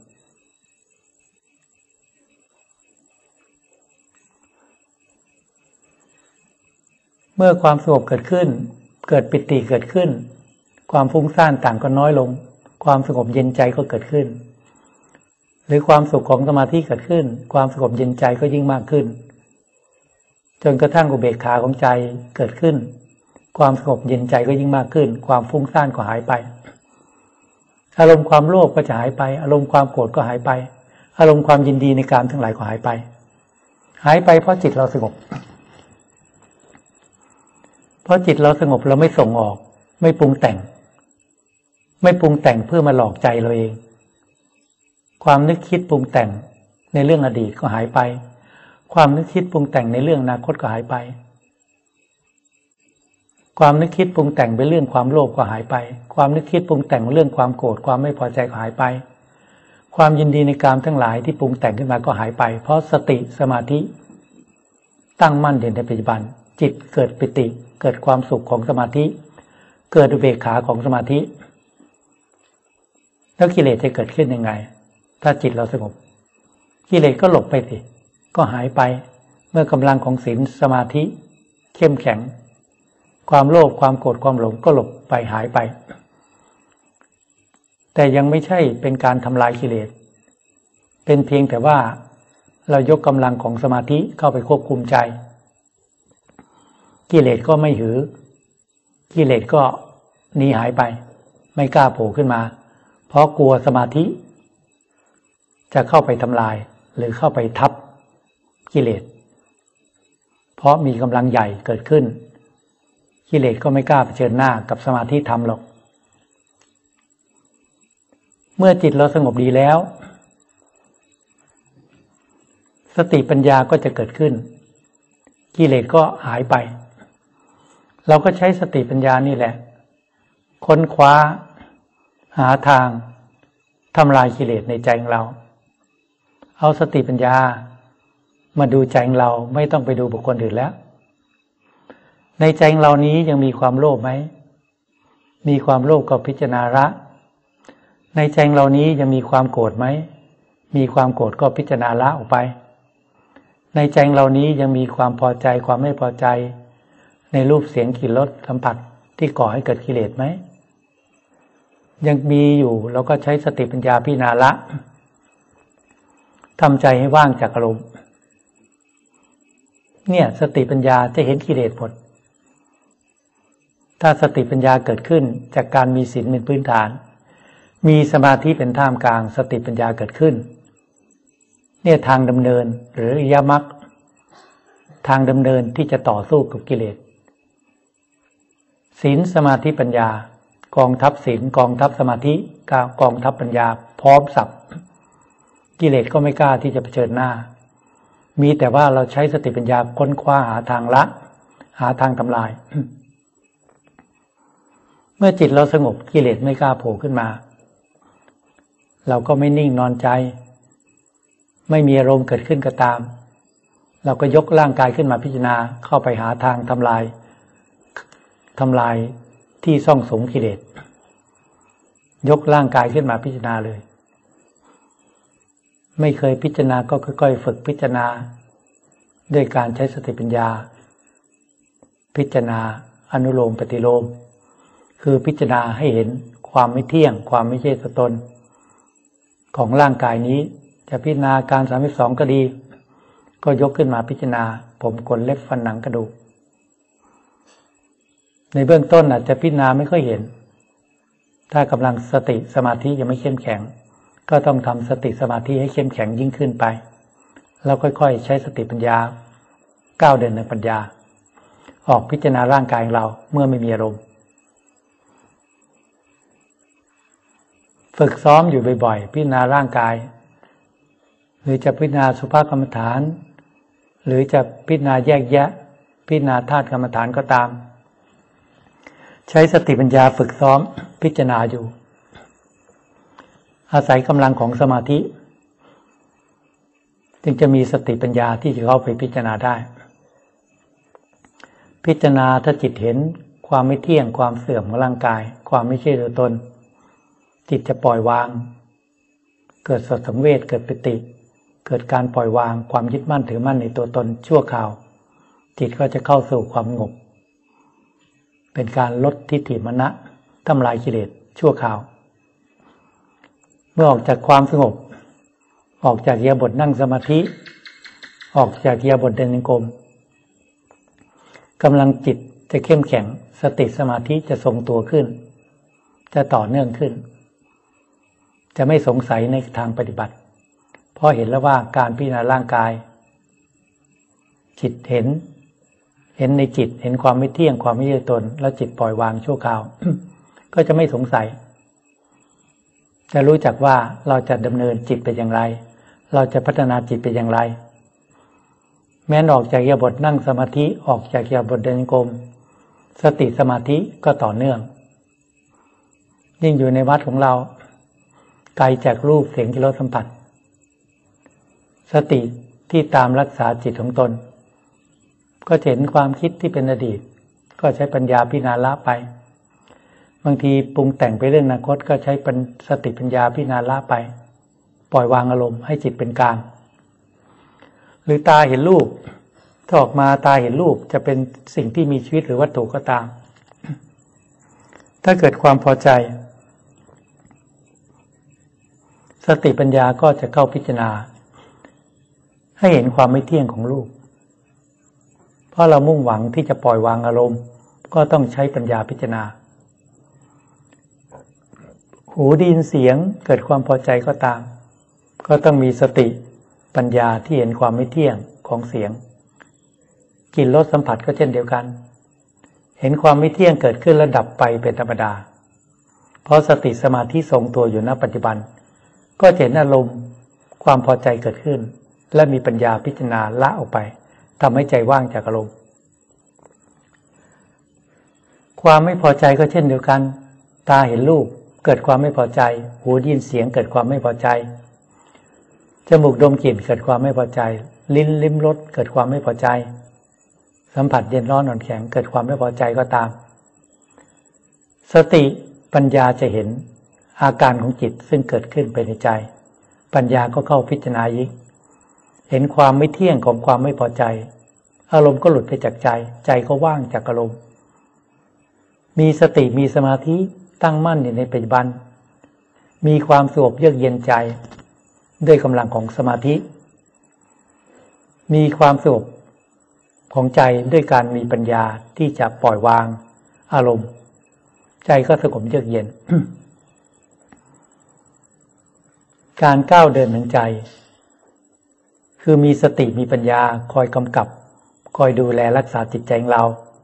เมื่อความสงบเกิดขึ้นเกิดปิติเกิดขึ้นความฟุ้งซ่านต่างก็น้อยลงความสงบเย็นใจก็เกิดขึ้นหรือความสุขของสมาธิเกิดขึ้นความสงบเย็นใจก็ยิ่งมากขึ้นจนกระทั่งอุเบกขาของใจเกิดขึ้นความสงบเย็นใจก็ยิ่งมากขึ้นความฟุ้งซ่านก็หายไปอารมณ์ความโลภก็จะหายไปอารมณ์ความโกรธก็หายไปอารมณ์ความยินดีในกามทั้งหลายก็หายไปเพราะจิตเราสงบเพราะจิตเราสงบเราไม่ส่งออกไม่ปรุงแต่งเพื่อมาหลอกใจเราเองความนึกคิดปรุงแต่งในเรื่องอดีตก็หายไปความนึกคิดปรุงแต่งในเรื่องอนาคตก็หายไปความนึกคิดปรุงแต่งเป็นเรื่องความโลภก็หายไปความนึกคิดปรุงแต่งเรื่องความโกรธความไม่พอใจก็หายไปความยินดีในกามทั้งหลายที่ปรุงแต่งขึ้นมาก็หายไปเพราะสติสมาธิตั้งมั่นอยู่ในปัจจุบันจิตเกิดปิติเกิดความสุขของสมาธิเกิดอุเบกขาของสมาธิแล้วกิเลสจะเกิดขึ้นยังไงถ้าจิตเราสงบกิเลสก็หลบไปสิก็หายไปเมื่อกำลังของศีลสมาธิเข้มแข็งความโลภความโกรธความหลงก็หลบไปหายไปแต่ยังไม่ใช่เป็นการทำลายกิเลสเป็นเพียงแต่ว่าเรายกกำลังของสมาธิเข้าไปควบคุมใจกิเลสก็ไม่หือกิเลสก็หนีหายไปไม่กล้าโผล่ขึ้นมาเพราะกลัวสมาธิจะเข้าไปทำลายหรือเข้าไปทับกิเลสเพราะมีกำลังใหญ่เกิดขึ้นกิเลสก็ไม่กล้าเผชิญหน้ากับสมาธิธรรมหรอกเมื่อจิตเราสงบดีแล้วสติปัญญาก็จะเกิดขึ้นกิเลสก็หายไปเราก็ใช้สติปัญญานี่แหละค้นคว้าหาทางทำลายกิเลสในใจของเราเอาสติปัญญามาดูใจของเราไม่ต้องไปดูบุคคลอื่นแล้วในใจของเรานี้ยังมีความโลภไหมมีความโลภก็พิจารณาละในใจของเรานี้ยังมีความโกรธไหมมีความโกรธก็พิจารณาละออกไปในใจของเรานี้ยังมีความพอใจความไม่พอใจในรูปเสียงกลิ่นรสสัมผัสที่ก่อให้เกิดกิเลสไหมยังมีอยู่เราก็ใช้สติปัญญาพิจารณาละทำใจให้ว่างจากอารมณ์เนี่ยสติปัญญาจะเห็นกิเลสหมดถ้าสติปัญญาเกิดขึ้นจากการมีศีลเป็นพื้นฐานมีสมาธิเป็นท่ามกลางสติปัญญาเกิดขึ้นเนี่ยทางดำเนินหรืออริยมรรคทางดำเนินที่จะต่อสู้กับกิเลสศีลสมาธิปัญญากองทัพศีลกองทัพสมาธิกองทัพปัญญาพร้อมสับกิเลสก็ไม่กล้าที่จะเผชิญหน้ามีแต่ว่าเราใช้สติปัญญาค้นคว้าหาทางละหาทางทำลาย เมื่อจิตเราสงบกิเลสไม่กล้าโผล่ขึ้นมาเราก็ไม่นิ่งนอนใจไม่มีอารมณ์เกิดขึ้นก็ตามเราก็ยกร่างกายขึ้นมาพิจารณาเข้าไปหาทางทำลายที่ซ่องสุมกิเลสยกร่างกายขึ้นมาพิจารณาเลยไม่เคยพิจารณาก็ค่อยๆฝึกพิจารณาด้วยการใช้สติปัญญาพิจารณาอนุโลมปฏิโลมคือพิจารณาให้เห็นความไม่เที่ยงความไม่ใช่ตัวตนของร่างกายนี้จะพิจารณาการ32ก็ดีก็ยกขึ้นมาพิจารณาผมขนเล็บฟันหนังกระดูกในเบื้องต้นอาจจะพิจารณาไม่ค่อยเห็นถ้ากำลังสติสมาธิยังไม่เข้มแข็งก็ต้องทำสติสมาธิให้เข้มแข็งยิ่งขึ้นไปแล้วค่อยๆใช้สติปัญญาก้าวเดินในปัญญาออกพิจารณาร่างกายของเราเมื่อไม่มีอารมณ์ฝึกซ้อมอยู่บ่อยๆพิจารณาร่างกายหรือจะพิจารณาสุภกรรมฐานหรือจะพิจารณาแยกแยะพิจารณาธาตุกรรมฐานก็ตามใช้สติปัญญาฝึกซ้อมพิจารณาอยู่อาศัยกำลังของสมาธิจึงจะมีสติปัญญาที่จะเข้าไปพิจารณาได้พิจารณาถ้าจิตเห็นความไม่เที่ยงความเสื่อมของร่างกายความไม่ใช่ตัวตนจิตจะปล่อยวางเกิดสดสังเวชเกิดปิติเกิดการปล่อยวางความยึดมั่นถือมั่นในตัวตนชั่วคราวจิตก็จะเข้าสู่ความสงบเป็นการลดทิฏฐิมานะทำลายกิเลสชั่วคราวเมื่อออกจากความสงบออกจากอิริยาบถนั่งสมาธิออกจากอิริยาบถเดินจงกรมกำลังจิตจะเข้มแข็งสติสมาธิจะทรงตัวขึ้นจะต่อเนื่องขึ้นจะไม่สงสัยในทางปฏิบัติเพราะเห็นแล้วว่าการพิจารณาร่างกายจิตเห็นในจิตเห็นความไม่เที่ยงความไม่ใช่ตนแล้วจิตปล่อยวางชั่วคราว ก็จะไม่สงสัยจะรู้จักว่าเราจะดำเนินจิตไปอย่างไรเราจะพัฒนาจิตไปอย่างไรแม้นออกจากอิริยาบถนั่งสมาธิออกจากอิริยาบถเดินจงกรมสติสมาธิก็ต่อเนื่องยิ่งอยู่ในวัดของเราไกลจากรูปเสียงกลิ่นรสสัมผัสสติที่ตามรักษาจิตของตนก็เห็นความคิดที่เป็นอดีตก็ใช้ปัญญาพิจารณาละไปบางทีปรุงแต่งไปเรื่องอนาคตก็ใช้สติปัญญาพิจารณาละไปปล่อยวางอารมณ์ให้จิตเป็นกลางหรือตาเห็นรูปถ้าออกมาตาเห็นรูปจะเป็นสิ่งที่มีชีวิตหรือวัตถุก็ตามถ้าเกิดความพอใจสติปัญญาก็จะเข้าพิจารณาให้เห็นความไม่เที่ยงของรูปเพราะเรามุ่งหวังที่จะปล่อยวางอารมณ์ก็ต้องใช้ปัญญาพิจารณาหูได้ยินเสียงเกิดความพอใจก็ตามก็ต้องมีสติปัญญาที่เห็นความไม่เที่ยงของเสียงกลิ่นรสสัมผัสก็เช่นเดียวกันเห็นความไม่เที่ยงเกิดขึ้นและดับไปเป็นธรรมดาเพราะสติสมาธิทรงตัวอยู่ณปัจจุบันก็เห็นอารมณ์ความพอใจเกิดขึ้นและมีปัญญาพิจารณาละออกไปทำให้ใจว่างจากอารมณ์ความไม่พอใจก็เช่นเดียวกันตาเห็นรูปเกิดความไม่พอใจหูได้ยินเสียงเกิดความไม่พอใจจมูกดมกลิ่นเกิดความไม่พอใจลิ้นลิ้มรสเกิดความไม่พอใจสัมผัสเย็นร้อนอ่อนแข็งเกิดความไม่พอใจก็ตามสติปัญญาจะเห็นอาการของจิตซึ่งเกิดขึ้นไปในใจปัญญาก็เข้าพิจารณาอีกเห็นความไม่เที่ยงของความไม่พอใจอารมณ์ก็หลุดไปจากใจใจก็ว่างจากอารมณ์มีสติมีสมาธิตั้งมั่นอยู่ในปัจจุบันมีความสงบเยือกเย็นใจด้วยกำลังของสมาธิมีความสงบของใจด้วยการมีปัญญาที่จะปล่อยวางอารมณ์ใจก็สงบเยือกเย็น การก้าวเดินของใจคือมีสติมีปัญญาคอยกำกับคอยดูแลรักษาจิตใจของเรา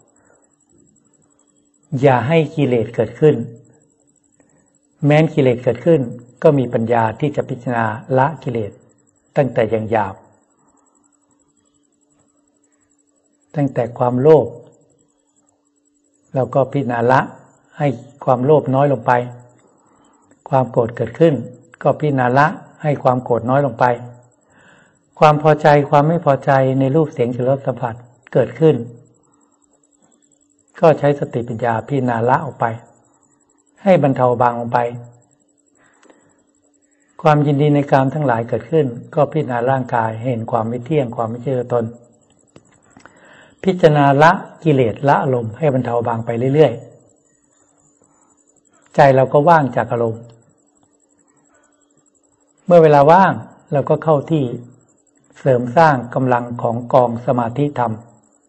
อย่าให้กิเลสเกิดขึ้นแม้นกิเลสเกิดขึ้นก็มีปัญญาที่จะพิจารณาละกิเลสตั้งแต่อย่างหยาบตั้งแต่ความโลภเราก็พิจารณาละให้ความโลภน้อยลงไปความโกรธเกิดขึ้นก็พิจารณาละให้ความโกรธน้อยลงไปความพอใจความไม่พอใจในรูปเสียงกลิ่นรสสัมผัสเกิดขึ้นก็ใช้สติปัญญาพิจารณาละออกไปให้บรรเทาเบาลงไปความยินดีในกามทั้งหลายเกิดขึ้นก็พิจารณาร่างกายเห็นความไม่เที่ยงความไม่ใช่ตัวตนพิจารณาละกิเลสละอารมณ์ให้บรรเทาเบาไปเรื่อยๆใจเราก็ว่างจากอารมณ์เมื่อเวลาว่างเราก็เข้าที่เสริมสร้างกำลังของกองสมาธิธรรม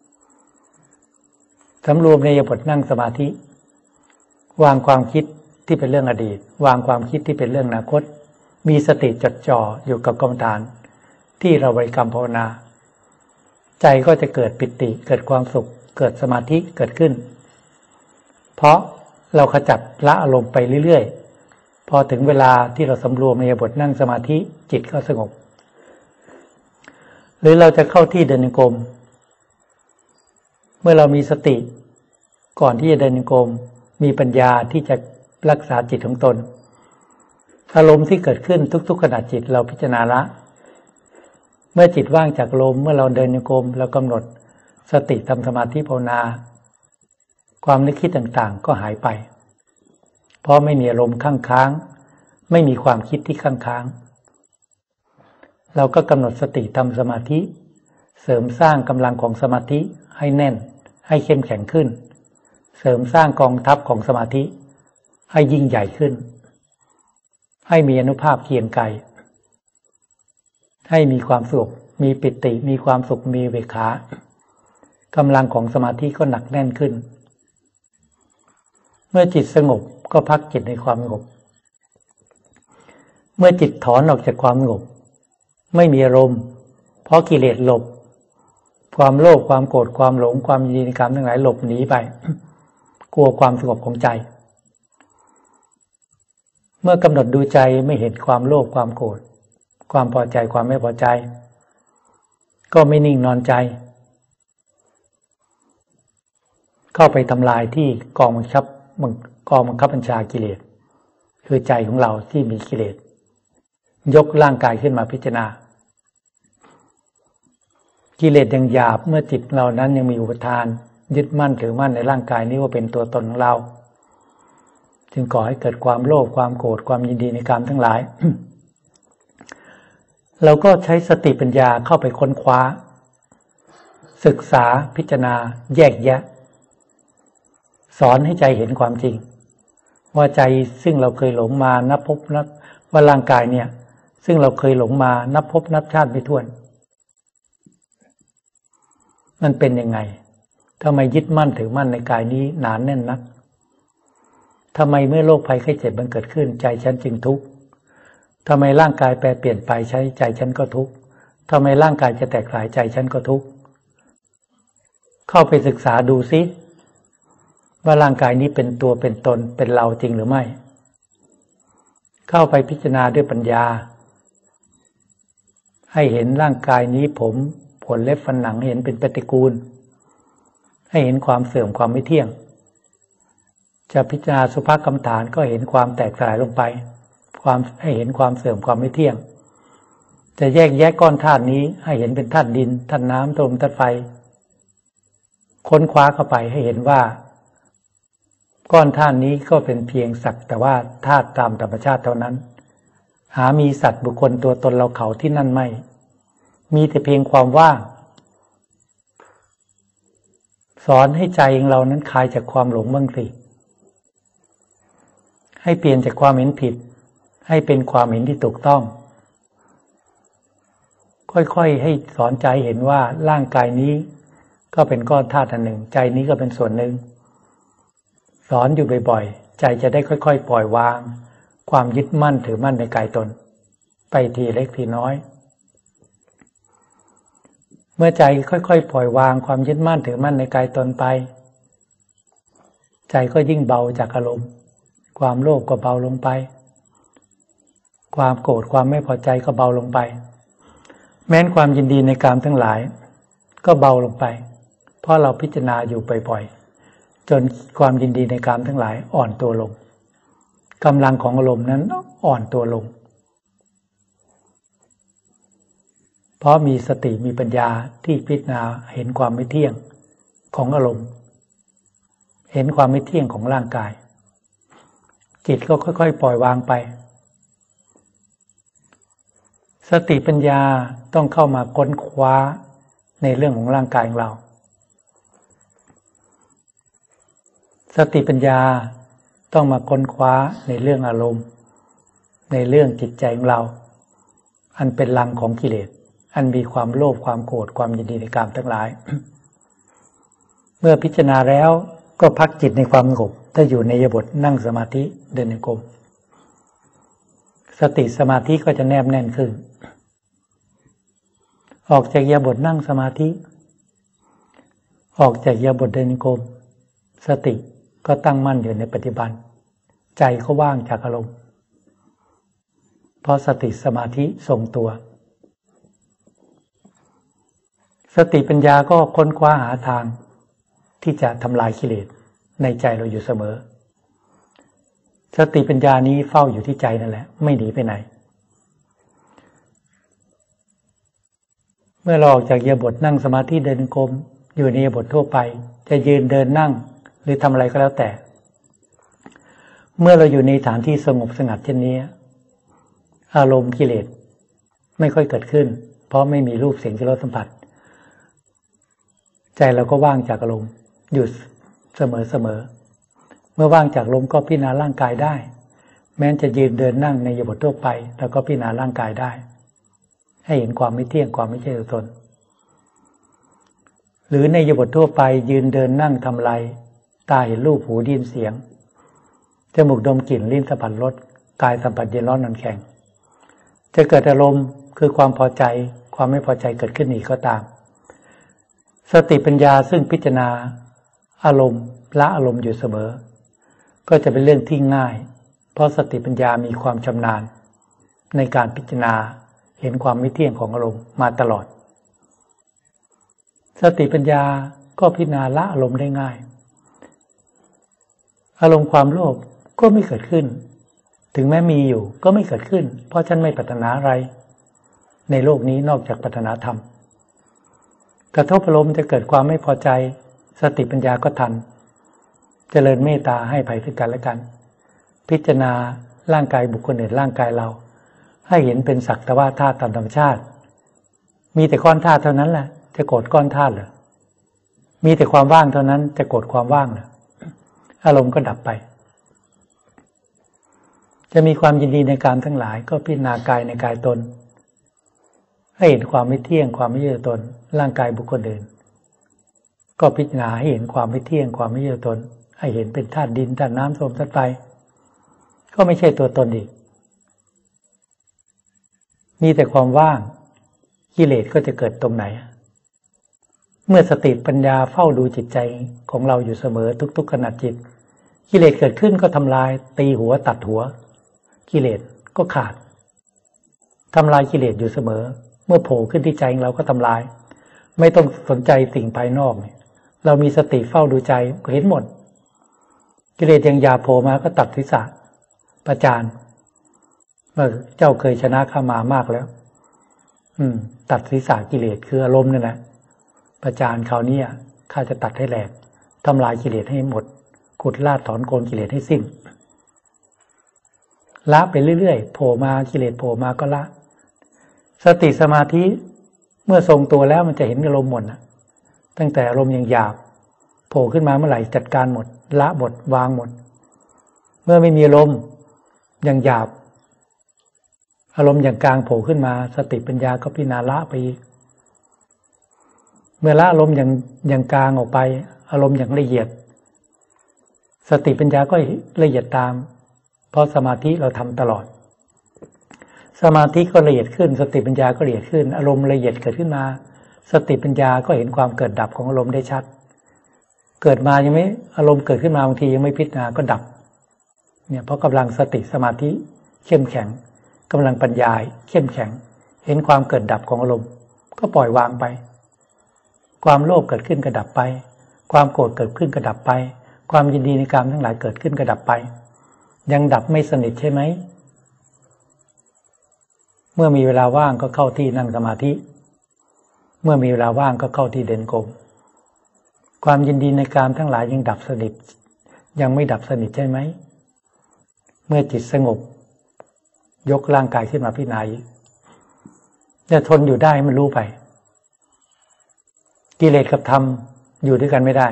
สำรวมในอิริยาบถนั่งสมาธิวางความคิดที่เป็นเรื่องอดีตวางความคิดที่เป็นเรื่องอนาคตมีสติจดจ่ออยู่กับกรรมฐานที่เราบริกรรมภาวนาใจก็จะเกิดปิติเกิดความสุขเกิดสมาธิเกิดขึ้นเพราะเราขจัดละอารมณ์ไปเรื่อยๆพอถึงเวลาที่เราสำรวมในอิริยาบถนั่งสมาธิจิตก็สงบหรือเราจะเข้าที่เดินจงกรมเมื่อเรามีสติก่อนที่จะเดินจงกรมมีปัญญาที่จะรักษาจิตของตนอารมณ์ที่เกิดขึ้นทุกๆขณะจิตเราพิจารณาละเมื่อจิตว่างจากลมเมื่อเราเดินจงกรมเรากำหนดสติทำสมาธิภาวนาความนึกคิดต่างๆก็หายไปเพราะไม่มีอารมณ์ค้างไม่มีความคิดที่ค้างเราก็กำหนดสติทำสมาธิเสริมสร้างกำลังของสมาธิให้แน่นให้เข้มแข็งขึ้นเสริมสร้างกองทัพของสมาธิให้ยิ่งใหญ่ขึ้นให้มีอานุภาพเกรียงไกรให้มีความสุขมีปิติมีความสุขมีเวขากำลังของสมาธิก็หนักแน่นขึ้นเมื่อจิตสงบก็พักจิตในความสงบเมื่อจิตถอนออกจากความสงบไม่มีอารมณ์เพราะกิเลสหลบความโลภความโกรธความหลงความยินดีในกามทั้งหลายหลบหนีไป กลัวความสงบของใจเมื่อกำหนดดูใจไม่เห็นความโลภความโกรธความพอใจความไม่พอใจก็ไม่นิ่งนอนใจเข้าไปทำลายที่กองบังคับบัญชากิเลสคือใจของเราที่มีกิเลสยกร่างกายขึ้นมาพิจารณากิเลสยังหยาบเมื่อจิตเรานั้นยังมีอุปทานยึดมั่นถือมั่นในร่างกายนี้ว่าเป็นตัวตนของเราจึงก่อให้เกิดความโลภความโกรธความยินดีในกามทั้งหลาย เราก็ใช้สติปัญญาเข้าไปค้นคว้าศึกษาพิจารณาแยกแยะสอนให้ใจเห็นความจริงว่าใจซึ่งเราเคยหลงมานับพบนับว่าร่างกายเนี่ยซึ่งเราเคยหลงมานับพบนับชาติไม่ถ้วนมันเป็นยังไงทำไมยึดมั่นถือมั่นในกายนี้หนาแน่นนักทำไมเมื่อโรคภัยไข้เจ็บมันเกิดขึ้นใจฉันจึงทุกข์ทำไมร่างกายแปรเปลี่ยนไปใช้ใจฉันก็ทุกข์ทำไมร่างกายจะแตกสลายใจฉันก็ทุกข์เข้าไปศึกษาดูซิว่าร่างกายนี้เป็นตัวเป็นตนเป็นเราจริงหรือไม่เข้าไปพิจารณาด้วยปัญญาให้เห็นร่างกายนี้ผมขนเล็บฟันหนังเห็นเป็นปฏิกูลให้เห็นความเสื่อมความไม่เที่ยงจะพิจารณาสุภกรรมฐานก็เห็นความแตกสลายลงไปให้เห็นความเสื่อมความไม่เที่ยงจะแยกแยะก้อนธาตุนี้ให้เห็นเป็นธาตุดินธาตุน้ำธาตุลมธาตุไฟค้นคว้าเข้าไปให้เห็นว่าก้อนธาตุนี้ก็เป็นเพียงสักแต่ว่าธาตุตามธรรมชาติเท่านั้นหามีสัตว์บุคคลตัวตนเราเขาที่นั่นไม่มีแต่เพียงความว่างสอนให้ใจของเรานั้นคลายจากความหลงบ้างสิให้เปลี่ยนจากความเห็นผิดให้เป็นความเห็นที่ถูกต้องค่อยๆให้สอนใจเห็นว่าร่างกายนี้ก็เป็นก้อนธาตุอันหนึ่งใจนี้ก็เป็นส่วนหนึ่งสอนอยู่บ่อยๆใจจะได้ค่อยๆปล่อยวางความยึดมั่นถือมั่นในกายตนไปทีเล็กทีน้อยเมื่อใจค่อยๆปล่อยวางความยึดมั่นถือมั่นในกายตนไปใจก็ยิ่งเบาจากอารมณ์ความโลภก็เบาลงไปความโกรธความไม่พอใจก็เบาลงไปแม้นความยินดีในกามทั้งหลายก็เบาลงไปเพราะเราพิจารณาอยู่บ่อยๆจนความยินดีในกามทั้งหลายอ่อนตัวลงกำลังของอารมณ์นั้นอ่อนตัวลงเพราะมีสติมีปัญญาที่พิจารณาเห็นความไม่เที่ยงของอารมณ์เห็นความไม่เที่ยงของร่างกายจิตก็ค่อยๆปล่อยวางไปสติปัญญาต้องเข้ามาค้นคว้าในเรื่องของร่างกายของเราสติปัญญาต้องมาค้นคว้าในเรื่องอารมณ์ในเรื่องจิตใจของเราอันเป็นรังของกิเลสอันมีความโลภความโกรธความยินดีในกามทั้งหลาย เมื่อพิจารณาแล้วก็พักจิตในความสงบถ้าอยู่ในอิริยาบถนั่งสมาธิเดินจงกรมสติสมาธิก็จะแนบแน่นขึ้นออกจากอิริยาบถนั่งสมาธิออกจากอิริยาบถเดินจงกรมสติก็ตั้งมั่นอยู่ในปัจจุบันใจก็ว่างจากอารมณ์เพราะสติสมาธิทรงตัวสติปัญญาก็ค้นคว้าหาทางที่จะทำลายกิเลสในใจเราอยู่เสมอสติปัญญานี้เฝ้าอยู่ที่ใจนั่นแหละไม่หนีไปไหนเมื่อเราออกจากอิริยาบถนั่งสมาธิเดินจงกรมอยู่ในอิริยาบถทั่วไปจะยืนเดินนั่งหรือทำอะไรก็แล้วแต่เมื่อเราอยู่ในฐานที่สงบสงัดเช่นนี้อารมณ์กิเลสไม่ค่อยเกิดขึ้นเพราะไม่มีรูปเสียงกลิ่นรสสัมผัสใจเราก็ว่างจากอารมณ์อยู่เสมอเมื่อว่างจากลมก็พิจารณาร่างกายได้แม้จะยืนเดินนั่งในอิริยาบถทั่วไปแล้วก็พิจารณาร่างกายได้ให้เห็นความไม่เที่ยงความไม่ใช่ตัวตนหรือในอิริยาบถทั่วไปยืนเดินนั่งทำอะไรตาเห็นรูปหูได้ยินเสียงจมูกดมกลิ่นลิ้นสัมผัสรสกายสัมผัสเย็นร้อนนอนแข็งจะเกิดอารมณ์คือความพอใจความไม่พอใจเกิดขึ้นอีกก็ตามสติปัญญาซึ่งพิจารณาอารมณ์ละอารมณ์อยู่เสมอก็จะเป็นเรื่องที่ง่ายเพราะสติปัญญามีความชำนาญในการพิจารณาเห็นความไม่เที่ยงของอารมณ์มาตลอดสติปัญญาก็พิจารณาละอารมณ์ได้ง่ายอารมณ์ความโลภก็ไม่เกิดขึ้นถึงแม้มีอยู่ก็ไม่เกิดขึ้นเพราะฉันไม่ปรารถนาอะไรในโลกนี้นอกจากปรารถนาธรรมกระทบอารมณ์จะเกิดความไม่พอใจสติปัญญาก็ทันเจริญเมตตาให้อภัยซึ่งกันและกันพิจารณาร่างกายบุคคลอื่นร่างกายเราให้เห็นเป็นสักแต่ว่าธาตุตามธรรมชาติมีแต่ก้อนธาตุเท่านั้นแหละจะโกรธก้อนธาตุเหรอมีแต่ความว่างเท่านั้นจะโกรธความว่างเหรออารมณ์ก็ดับไปจะมีความยินดีในการทั้งหลายก็พิจารณากายในกายตนให้เห็นความไม่เที่ยงความไม่ใช่ตัวตนร่างกายบุคคลอื่นก็พิจารณาให้เห็นความไม่เที่ยงความไม่ใช่ตัวตนให้เห็นเป็นธาตุดินธาตุน้ำลมธาตุไฟก็ไม่ใช่ตัวตนอีกมีแต่ความว่างกิเลสก็จะเกิดตรงไหนเมื่อสติปัญญาเฝ้าดูจิตใจของเราอยู่เสมอทุกๆขณะจิตกิเลสเกิดขึ้นก็ทำลายตีหัวตัดหัวกิเลสก็ขาดทำลายกิเลสอยู่เสมอเมื่อโผล่ขึ้นที่ใจเราก็ทำลายไม่ต้องสนใจสิ่งภายนอกเรามีสติเฝ้าดูใจก็เห็นหมดกิเลสยังหยาบโผล่มาก็ตัดศีรษะประจานว่าเจ้าเคยชนะข้ามามากแล้วตัดศีรษะกิเลสคืออารมณ์นั่นแหละประจานคราวนี้ข้าจะตัดให้แหลกทำลายกิเลสให้หมดขุดลากถอนโกนกิเลสให้สิ้นละไปเรื่อยๆโผล่มากิเลสโผล่มาก็ละสติสมาธิเมื่อทรงตัวแล้วมันจะเห็นอารมณ์หมดนะตั้งแต่อารมณ์ยังหยาบโผล่ขึ้นมาเมื่อไหร่จัดการหมดละหมดวางหมดเมื่อไม่มีอารมณ์ยังหยาบอารมณ์อย่างกลางโผล่ขึ้นมาสติปัญญาก็พิจารณาละไปอีกเมื่อละอารมณ์อย่างกลางออกไปอารมณ์อย่างละเอียดสติปัญญาก็ละเอียดตามเพราะสมาธิเราทำตลอดสมาธิก็ละเอียดขึ้นสติปัญญาก็ละเอียดขึ้นอารมณ์ละเอียดเกิดขึ้นมาสติปัญญาก็เห็นความเกิดดับของอารมณ์ได้ชัดเกิดมายังไม่อารมณ์เกิดขึ้นมาบางทียังไม่พิจารณาก็ดับเนี่ยเพราะกำลังสติสมาธิเข้มแข็งกำลังปัญญาเข้มแข็งเห็นความเกิดดับของอารมณ์ก็ปล่อยวางไปความโลภเกิดขึ้นก็ดับไปความโกรธเกิดขึ้นก็ดับไปความยินดีในกามทั้งหลายเกิดขึ้นก็ดับไปยังดับไม่สนิทใช่ไหมเมื่อมีเวลาว่างก็เข้าที่นั่งสมาธิเมื่อมีเวลาว่างก็เข้าที่เดินกรมความยินดีในกามทั้งหลายยังดับสนิทยังไม่ดับสนิทใช่ไหมเมื่อจิตสงบยกร่างกายขึ้นมาพิจารณาจะทนอยู่ได้มันรู้ไปกิเลสกับธรรมอยู่ด้วยกันไม่ได้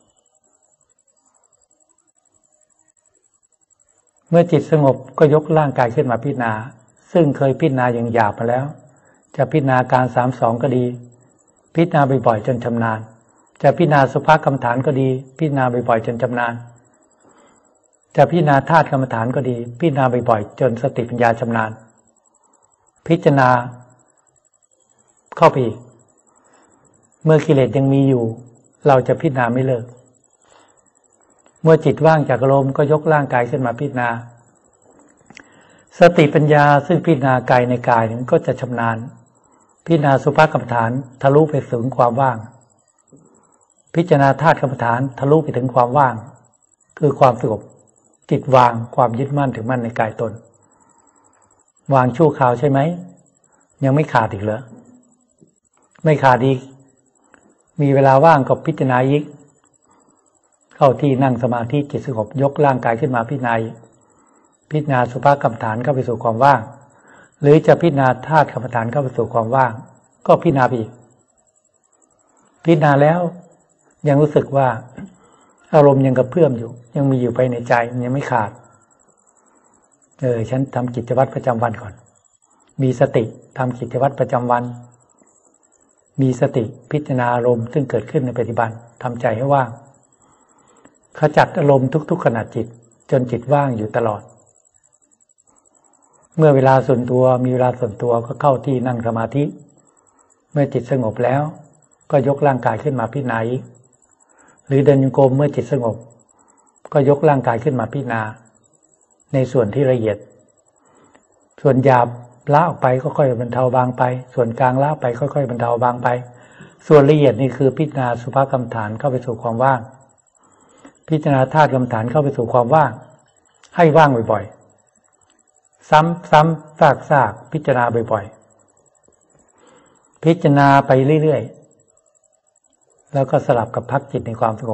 เมื่อจิตสงบก็ยกร่างกายขึ้นมาพิจารณาซึ่งเคยพิจารณาอย่างหยาบมาแล้วจะพิจารณาการ32ก็ดีพิจารณาบ่อยๆจนชำนาญจะพิจารณาสุภกรรมฐานก็ดีพิจารณาบ่อยๆจนชำนาญจะพิจารณาธาตุกรรมฐานก็ดีพิจารณาบ่อยๆจนสติปัญญาชำนาญพิจารณาเข้าไปอีกเมื่อกิเลสยังมีอยู่เราจะพิจารณาไม่เลิกเมื่อจิตว่างจากอารมณ์ก็ยกร่างกายขึ้นมาพิจารณาสติปัญญาซึ่งพิจารณากายในกายนั้นก็จะชำนาญพิจารณาสุภกรรมฐานทะลุไปถึงความว่างพิจารณาธาตุกรรมฐานทะลุไปถึงความว่างคือความสงบจิตวางความยึดมั่นถือมั่นในกายตนวางชั่วคราวใช่ไหมยังไม่ขาดอีกเหรอไม่ขาดอีกมีเวลาว่างก็พิจารณาอีกเข้าที่นั่งสมาธิจิตสงบยกร่างกายขึ้นมาพิจารณาสุภกรรมฐานเข้าไปสู่ความว่างหรือจะพิจารณาธาตุกรรมฐานเข้าไปสู่ความว่างก็พิจารณาอีกพิจารณาแล้วยังรู้สึกว่าอารมณ์ยังกระเพื่อมอยู่ยังมีอยู่ภายในใจยังไม่ขาดฉันทำกิจวัตรประจำวันก่อนมีสติทำกิจวัตรประจำวันมีสติพิจารณาอารมณ์ซึ่งเกิดขึ้นในปัจจุบันทำใจให้ว่างขจัดอารมณ์ทุกๆขณะจิตจนจิตว่างอยู่ตลอดเมื่อเวลาส่วนตัวมีเวลาส่วนตัวก็เข้าที่นั่งสมาธิเมื่อจิตสงบแล้วก็ยกร่างกายขึ้นมาพิจารณาหรือเดินโยกมเมื่อจิตสงบก็ยกร่างกายขึ้นมาพิจารณาในส่วนที่ละเอียดส่วนหยาบละออกไปก็ค่อยบรรเทาบางไปส่วนกลางละไปค่อยๆบรรเทาบางไปส่วนละเอียดนี่คือพิจารณาสุภกรรมฐานเข้าไปสู่ความว่างพิจารณาธาตุกรรมฐานเข้าไปสู่ความว่างให้ว่างบ่อยๆซ้ำๆซากๆพิจารณาบ่อยๆพิจารณาไปเรื่อยๆแล้วก็สลับกับพักจิตในความสงบ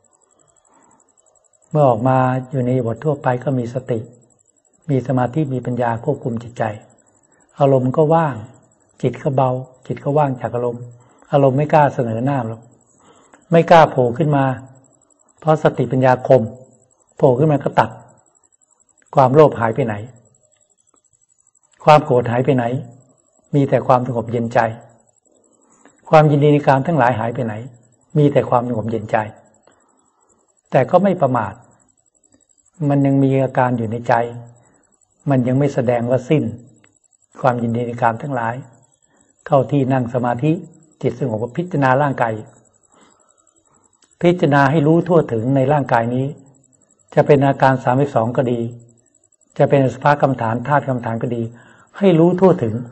เมื่อออกมาอยู่ในบททั่วไปก็มีสติมีสมาธิมีปัญญาควบคุมจิตใจอารมณ์ก็ว่างจิตก็เบาจิตก็ว่างจากอารมณ์ไม่กล้าเสนอหน้าหรอกไม่กล้าโผล่ขึ้นมาเพราะสติปัญญาคมโผล่ขึ้นมาก็ตัดความโลภหายไปไหนความโกรธหายไปไหนมีแต่ความสงบเย็นใจความยินดีในกามทั้งหลายหายไปไหนมีแต่ความสงบเย็นใจแต่ก็ไม่ประมาทมันยังมีอาการอยู่ในใจมันยังไม่แสดงว่าสิ้นความยินดีในกามทั้งหลายเข้าที่นั่งสมาธิจิตสงบพิจารณาร่างกายพิจารณาให้รู้ทั่วถึงในร่างกายนี้จะเป็นอาการ32ก็ดีจะเป็นสุภกรรมฐานธาตุกรรมฐานก็ดีให้รู้ทั่วถึง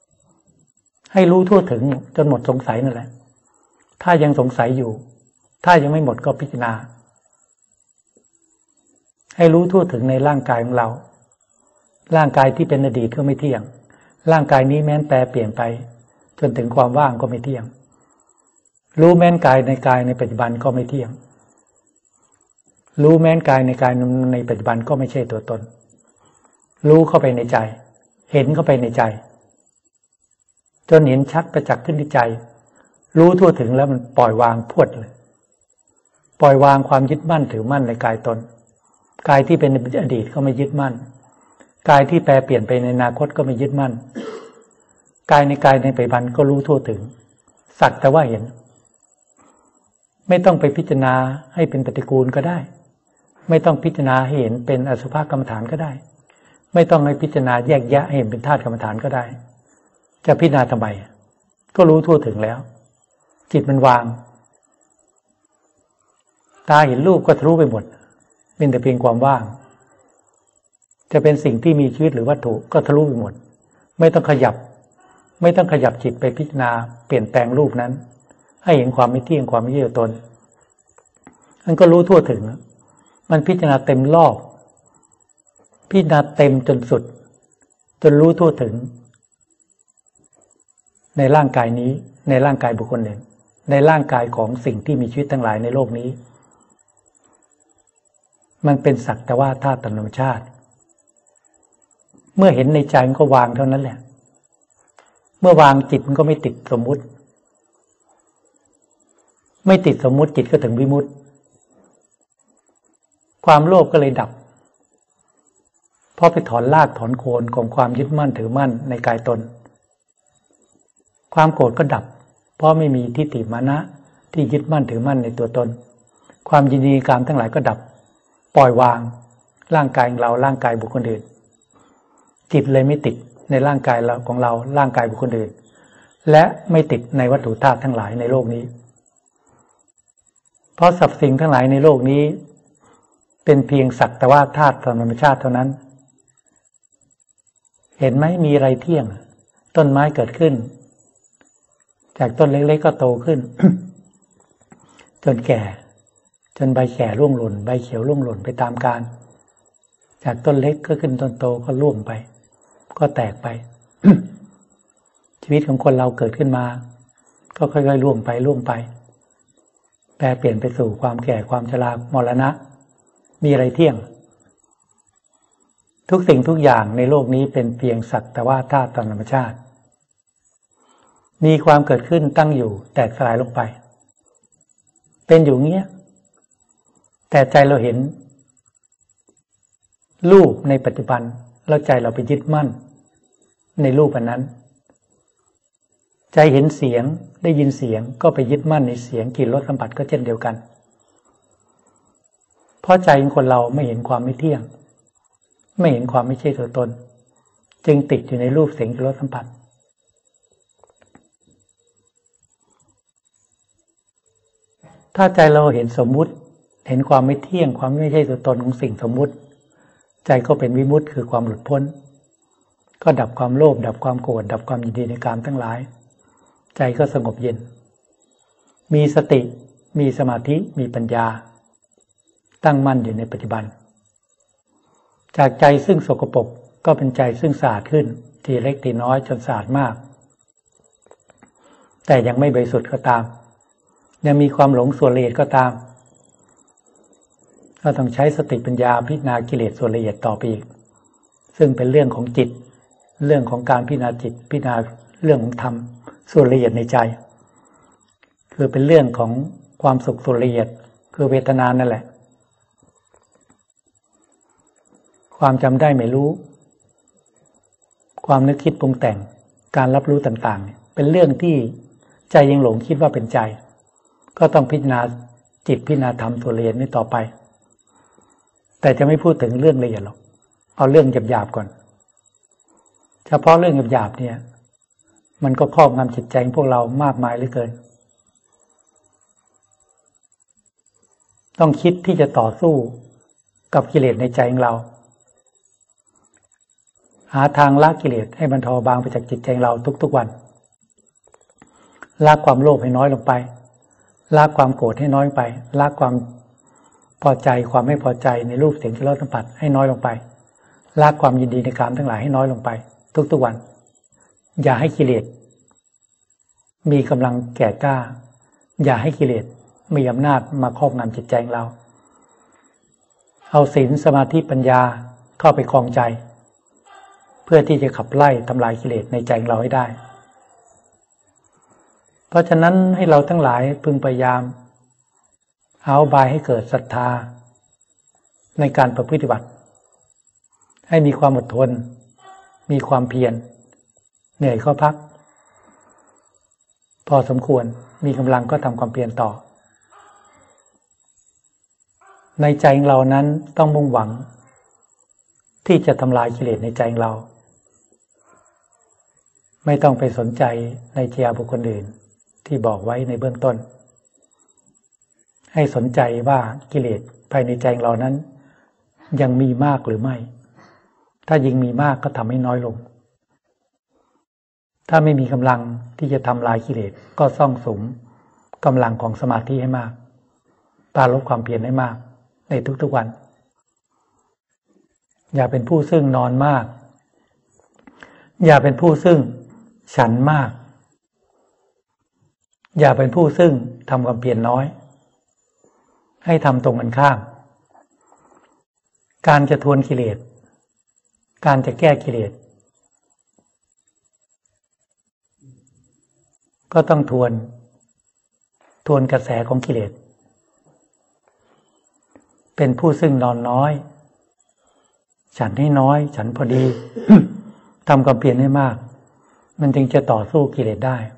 จนหมดสงสัยนั่นแหละถ้ายังสงสัยอยู่ถ้ายังไม่หมดก็พิจารณาให้รู้ทั่วถึงในร่างกายของเราร่างกายที่เป็นอดีตก็ไม่เที่ยงร่างกายนี้แม้นแปรเปลี่ยนไปจนถึงความว่างก็ไม่เที่ยงรู้แม้นกายในปัจจุบันก็ไม่เที่ยงรู้แม้นกายในปัจจุบันก็ไม่ใช่ตัวตนรู้เข้าไปในใจเห็นเข้าไปในใจจนเห็นชัดประจักษ์ขึ้นที่ใจรู้ทั่วถึงแล้วมันปล่อยวางพรวดเลยปล่อยวางความยึดมั่นถือมั่นในกายตนกายที่เป็นอดีตก็ไม่ยึดมั่นกายที่แปรเปลี่ยนไปในอนาคตก็ไม่ยึดมั่นกายในปัจจุบันก็รู้ทั่วถึงสักแต่ว่าเห็นไม่ต้องไปพิจารณาให้เป็นปฏิกูลก็ได้ไม่ต้องพิจารณาให้เห็นเป็นอสุภกรรมฐานก็ได้ไม่ต้องให้พิจารณาแยกแยะให้เห็นเป็นธาตุกรรมฐานก็ได้จะพิจารณาทำไมก็รู้ทั่วถึงแล้วจิตมันวางตาเห็นรูปก็ทะลุไปหมดเป็นแต่เพียงความว่างจะเป็นสิ่งที่มีชีวิตหรือวัตถุก็ทะลุไปหมดไม่ต้องขยับจิตไปพิจารณาเปลี่ยนแปลงรูปนั้นให้เห็นความไม่เที่ยงความไม่ใช่ตัวตนมันก็รู้ทั่วถึงมันพิจารณาเต็มรอบพิจารณาเต็มจนสุดจนรู้ทั่วถึงในร่างกายนี้ในร่างกายบุคคลหนึ่งในร่างกายของสิ่งที่มีชีวิตทั้งหลายในโลกนี้มันเป็นสักแต่ว่าธาตุธรรมชาติเมื่อเห็นในใจมันก็วางเท่านั้นแหละเมื่อวางจิตมันก็ไม่ติดสมมุติไม่ติดสมมุติจิตก็ถึงวิมุตติความโลภก็เลยดับเพราะไปถอนรากถอนโคนของความยึดมั่นถือมั่นในกายตนความโกรธก็ดับเพราะไม่มีทิฏฐิมานะที่ยึดมั่นถือมั่นในตัวตนความยินดีกามทั้งหลายก็ดับปล่อยวางร่างกายของเราร่างกายบุคคลอื่นจิตเลยไม่ติดในร่างกายของเราร่างกายบุคคลอื่นและไม่ติดในวัตถุธาตุทั้งหลายในโลกนี้เพราะสรรพสิ่งทั้งหลายในโลกนี้เป็นเพียงสักแต่ว่าธาตุธรรมชาติเท่านั้นเห็นไหมมีอะไรเที่ยงต้นไม้เกิดขึ้นจากต้นเล็กๆก็โตขึ้น จนแก่จนใบแก่ร่วงหล่นใบเขียวร่วงหล่นไปตามกาลจากต้นเล็กก็ขึ้นต้นโตก็ร่วงไปก็แตกไป ชีวิตของคนเราเกิดขึ้นมาก็ค่อยๆร่วงไปแปรเปลี่ยนไปสู่ความแก่ความชรามรณะมีอะไรเที่ยงทุกสิ่งทุกอย่างในโลกนี้เป็นเพียงสักแต่ว่าธาตุธรรมชาติมีความเกิดขึ้นตั้งอยู่แตกสลายลงไปเป็นอยู่เงี้ยแต่ใจเราเห็นรูปในปัจจุบันแล้วใจเราไปยึดมั่นในรูปอันนั้นใจเห็นเสียงได้ยินเสียงก็ไปยึดมั่นในเสียงกลิ่นรสสัมผัสก็เช่นเดียวกันเพราะใจของคนเราไม่เห็นความไม่เที่ยงไม่เห็นความไม่ใช่ตัวตนจึงติดอยู่ในรูปเสียงกลิ่นรสสัมผัสถ้าใจเราเห็นสมมุติเห็นความไม่เที่ยงความไม่ใช่ตัวตนของสิ่งสมมุติใจก็เป็นวิมุตติคือความหลุดพ้นก็ดับความโลภดับความโกรธดับความยินดีในกามทั้งหลายใจก็สงบเย็นมีสติมีสมาธิมีปัญญาตั้งมั่นอยู่ในปัจจุบันจากใจซึ่งสกปรกก็เป็นใจซึ่งสะอาดขึ้นทีเล็กทีน้อยจนสะอาดมากแต่ยังไม่บริสุทธิ์ก็ตามยังมีความหลงส่วนละเอียดก็ตามก็ต้องใช้สติปัญญาพิจารณากิเลสส่วนละเอียดต่อไปอีกซึ่งเป็นเรื่องของจิตเรื่องของการพิจารณาจิตพิจารณาเรื่องของธรรมส่วนละเอียดในใจคือเป็นเรื่องของความสุขส่วนละเอียดคือเวทนานั่นแหละความจำได้ไม่รู้ความนึกคิดปรุงแต่งการรับรู้ต่างๆเป็นเรื่องที่ใจยังหลงคิดว่าเป็นใจก็ต้องพิจารณาจิตพิจารณาธรรมส่วนละเอียดนี้ต่อไปแต่จะไม่พูดถึงเรื่องละเอียดหรอกเอาเรื่องหยาบๆก่อนเฉพาะเรื่องหยาบๆเนี่ยมันก็ครอบงำจิตใจของพวกเรามากมายเหลือเกินต้องคิดที่จะต่อสู้กับกิเลสในใจของเราหาทางละกิเลสให้บรรเทาบางไปจากจิตใจของเราทุกๆวันละความโลภให้น้อยลงไปละความโกรธให้น้อยไปละความพอใจความไม่พอใจในรูปเสียงกลิ่นรสสัมผัสให้น้อยลงไปละความยินดีในกามทั้งหลายให้น้อยลงไปทุกๆวันอย่าให้กิเลสมีกำลังแก่กล้าอย่าให้กิเลสมีอำนาจมาครอบงำจิตใจของเราเอาศีลสมาธิปัญญาเข้าไปครองใจเพื่อที่จะขับไล่ทำลายกิเลสในใจของเราให้ได้เพราะฉะนั้นให้เราทั้งหลายพึงพยายามเอาบายให้เกิดศรัทธาในการประพฤติบัติให้มีความอดทนมีความเพียรเหนื่อยก็พักพอสมควรมีกำลังก็ทำความเพียรต่อในใจของเรานั้นต้องมุ่งหวังที่จะทำลายกิเลสในใจของเราไม่ต้องไปสนใจในเจียบุคคลอื่นที่บอกไว้ในเบื้องต้นให้สนใจว่ากิเลสภายในใจของเรานั้นยังมีมากหรือไม่ถ้ายิ่งมีมากก็ทำให้น้อยลงถ้าไม่มีกำลังที่จะทำลายกิเลสก็ซ่องสุมกำลังของสมาธิให้มากปราลบความเพียรให้มากในทุกๆวันอย่าเป็นผู้ซึ่งนอนมากอย่าเป็นผู้ซึ่งฉันมากอย่าเป็นผู้ซึ่งทำความเพียรน้อยให้ทำตรงกันข้ามการจะทวนกิเลสการจะแก้กิเลสก็ต้องทวนกระแสของกิเลสเป็นผู้ซึ่งนอนน้อยฉันให้น้อยฉันพอดี ทำความเพียรให้มากมันจึงจะต่อสู้กิเลสได้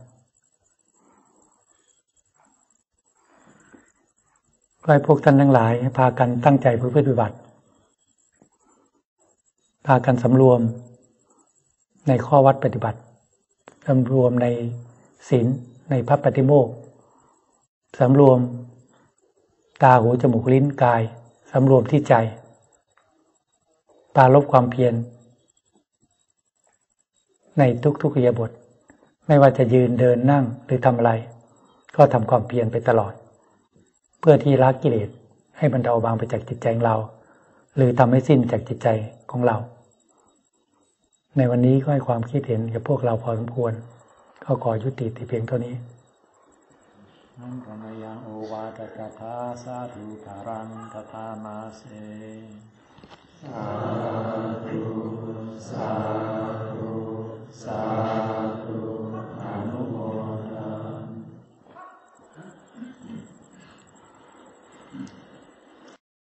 ขอให้พวกท่านทั้งหลายพากันตั้งใจปฏิบัติพากันสำรวมในข้อวัดปฏิบัติสำรวมในศีลในพระปฏิโมกข์สำรวมตาหูจมูกลิ้นกายสำรวมที่ใจปราลบความเพียรในทุกๆอิริยาบถไม่ว่าจะยืนเดินนั่งหรือทำอะไรก็ทำความเพียรไปตลอดเพื่อที่ละกิเลสให้บรรเทาเบาไปจากจิตใจของเราหรือทำให้สิ้นจากจิตใจของเราในวันนี้ก็ให้ความคิดเห็นกับพวกเราพอสมควรก็ขอยุติที่เพียงเท่านี้นันกมยังโอวาทกถาสาธุภารังกถามาเสสาธุสาธุสา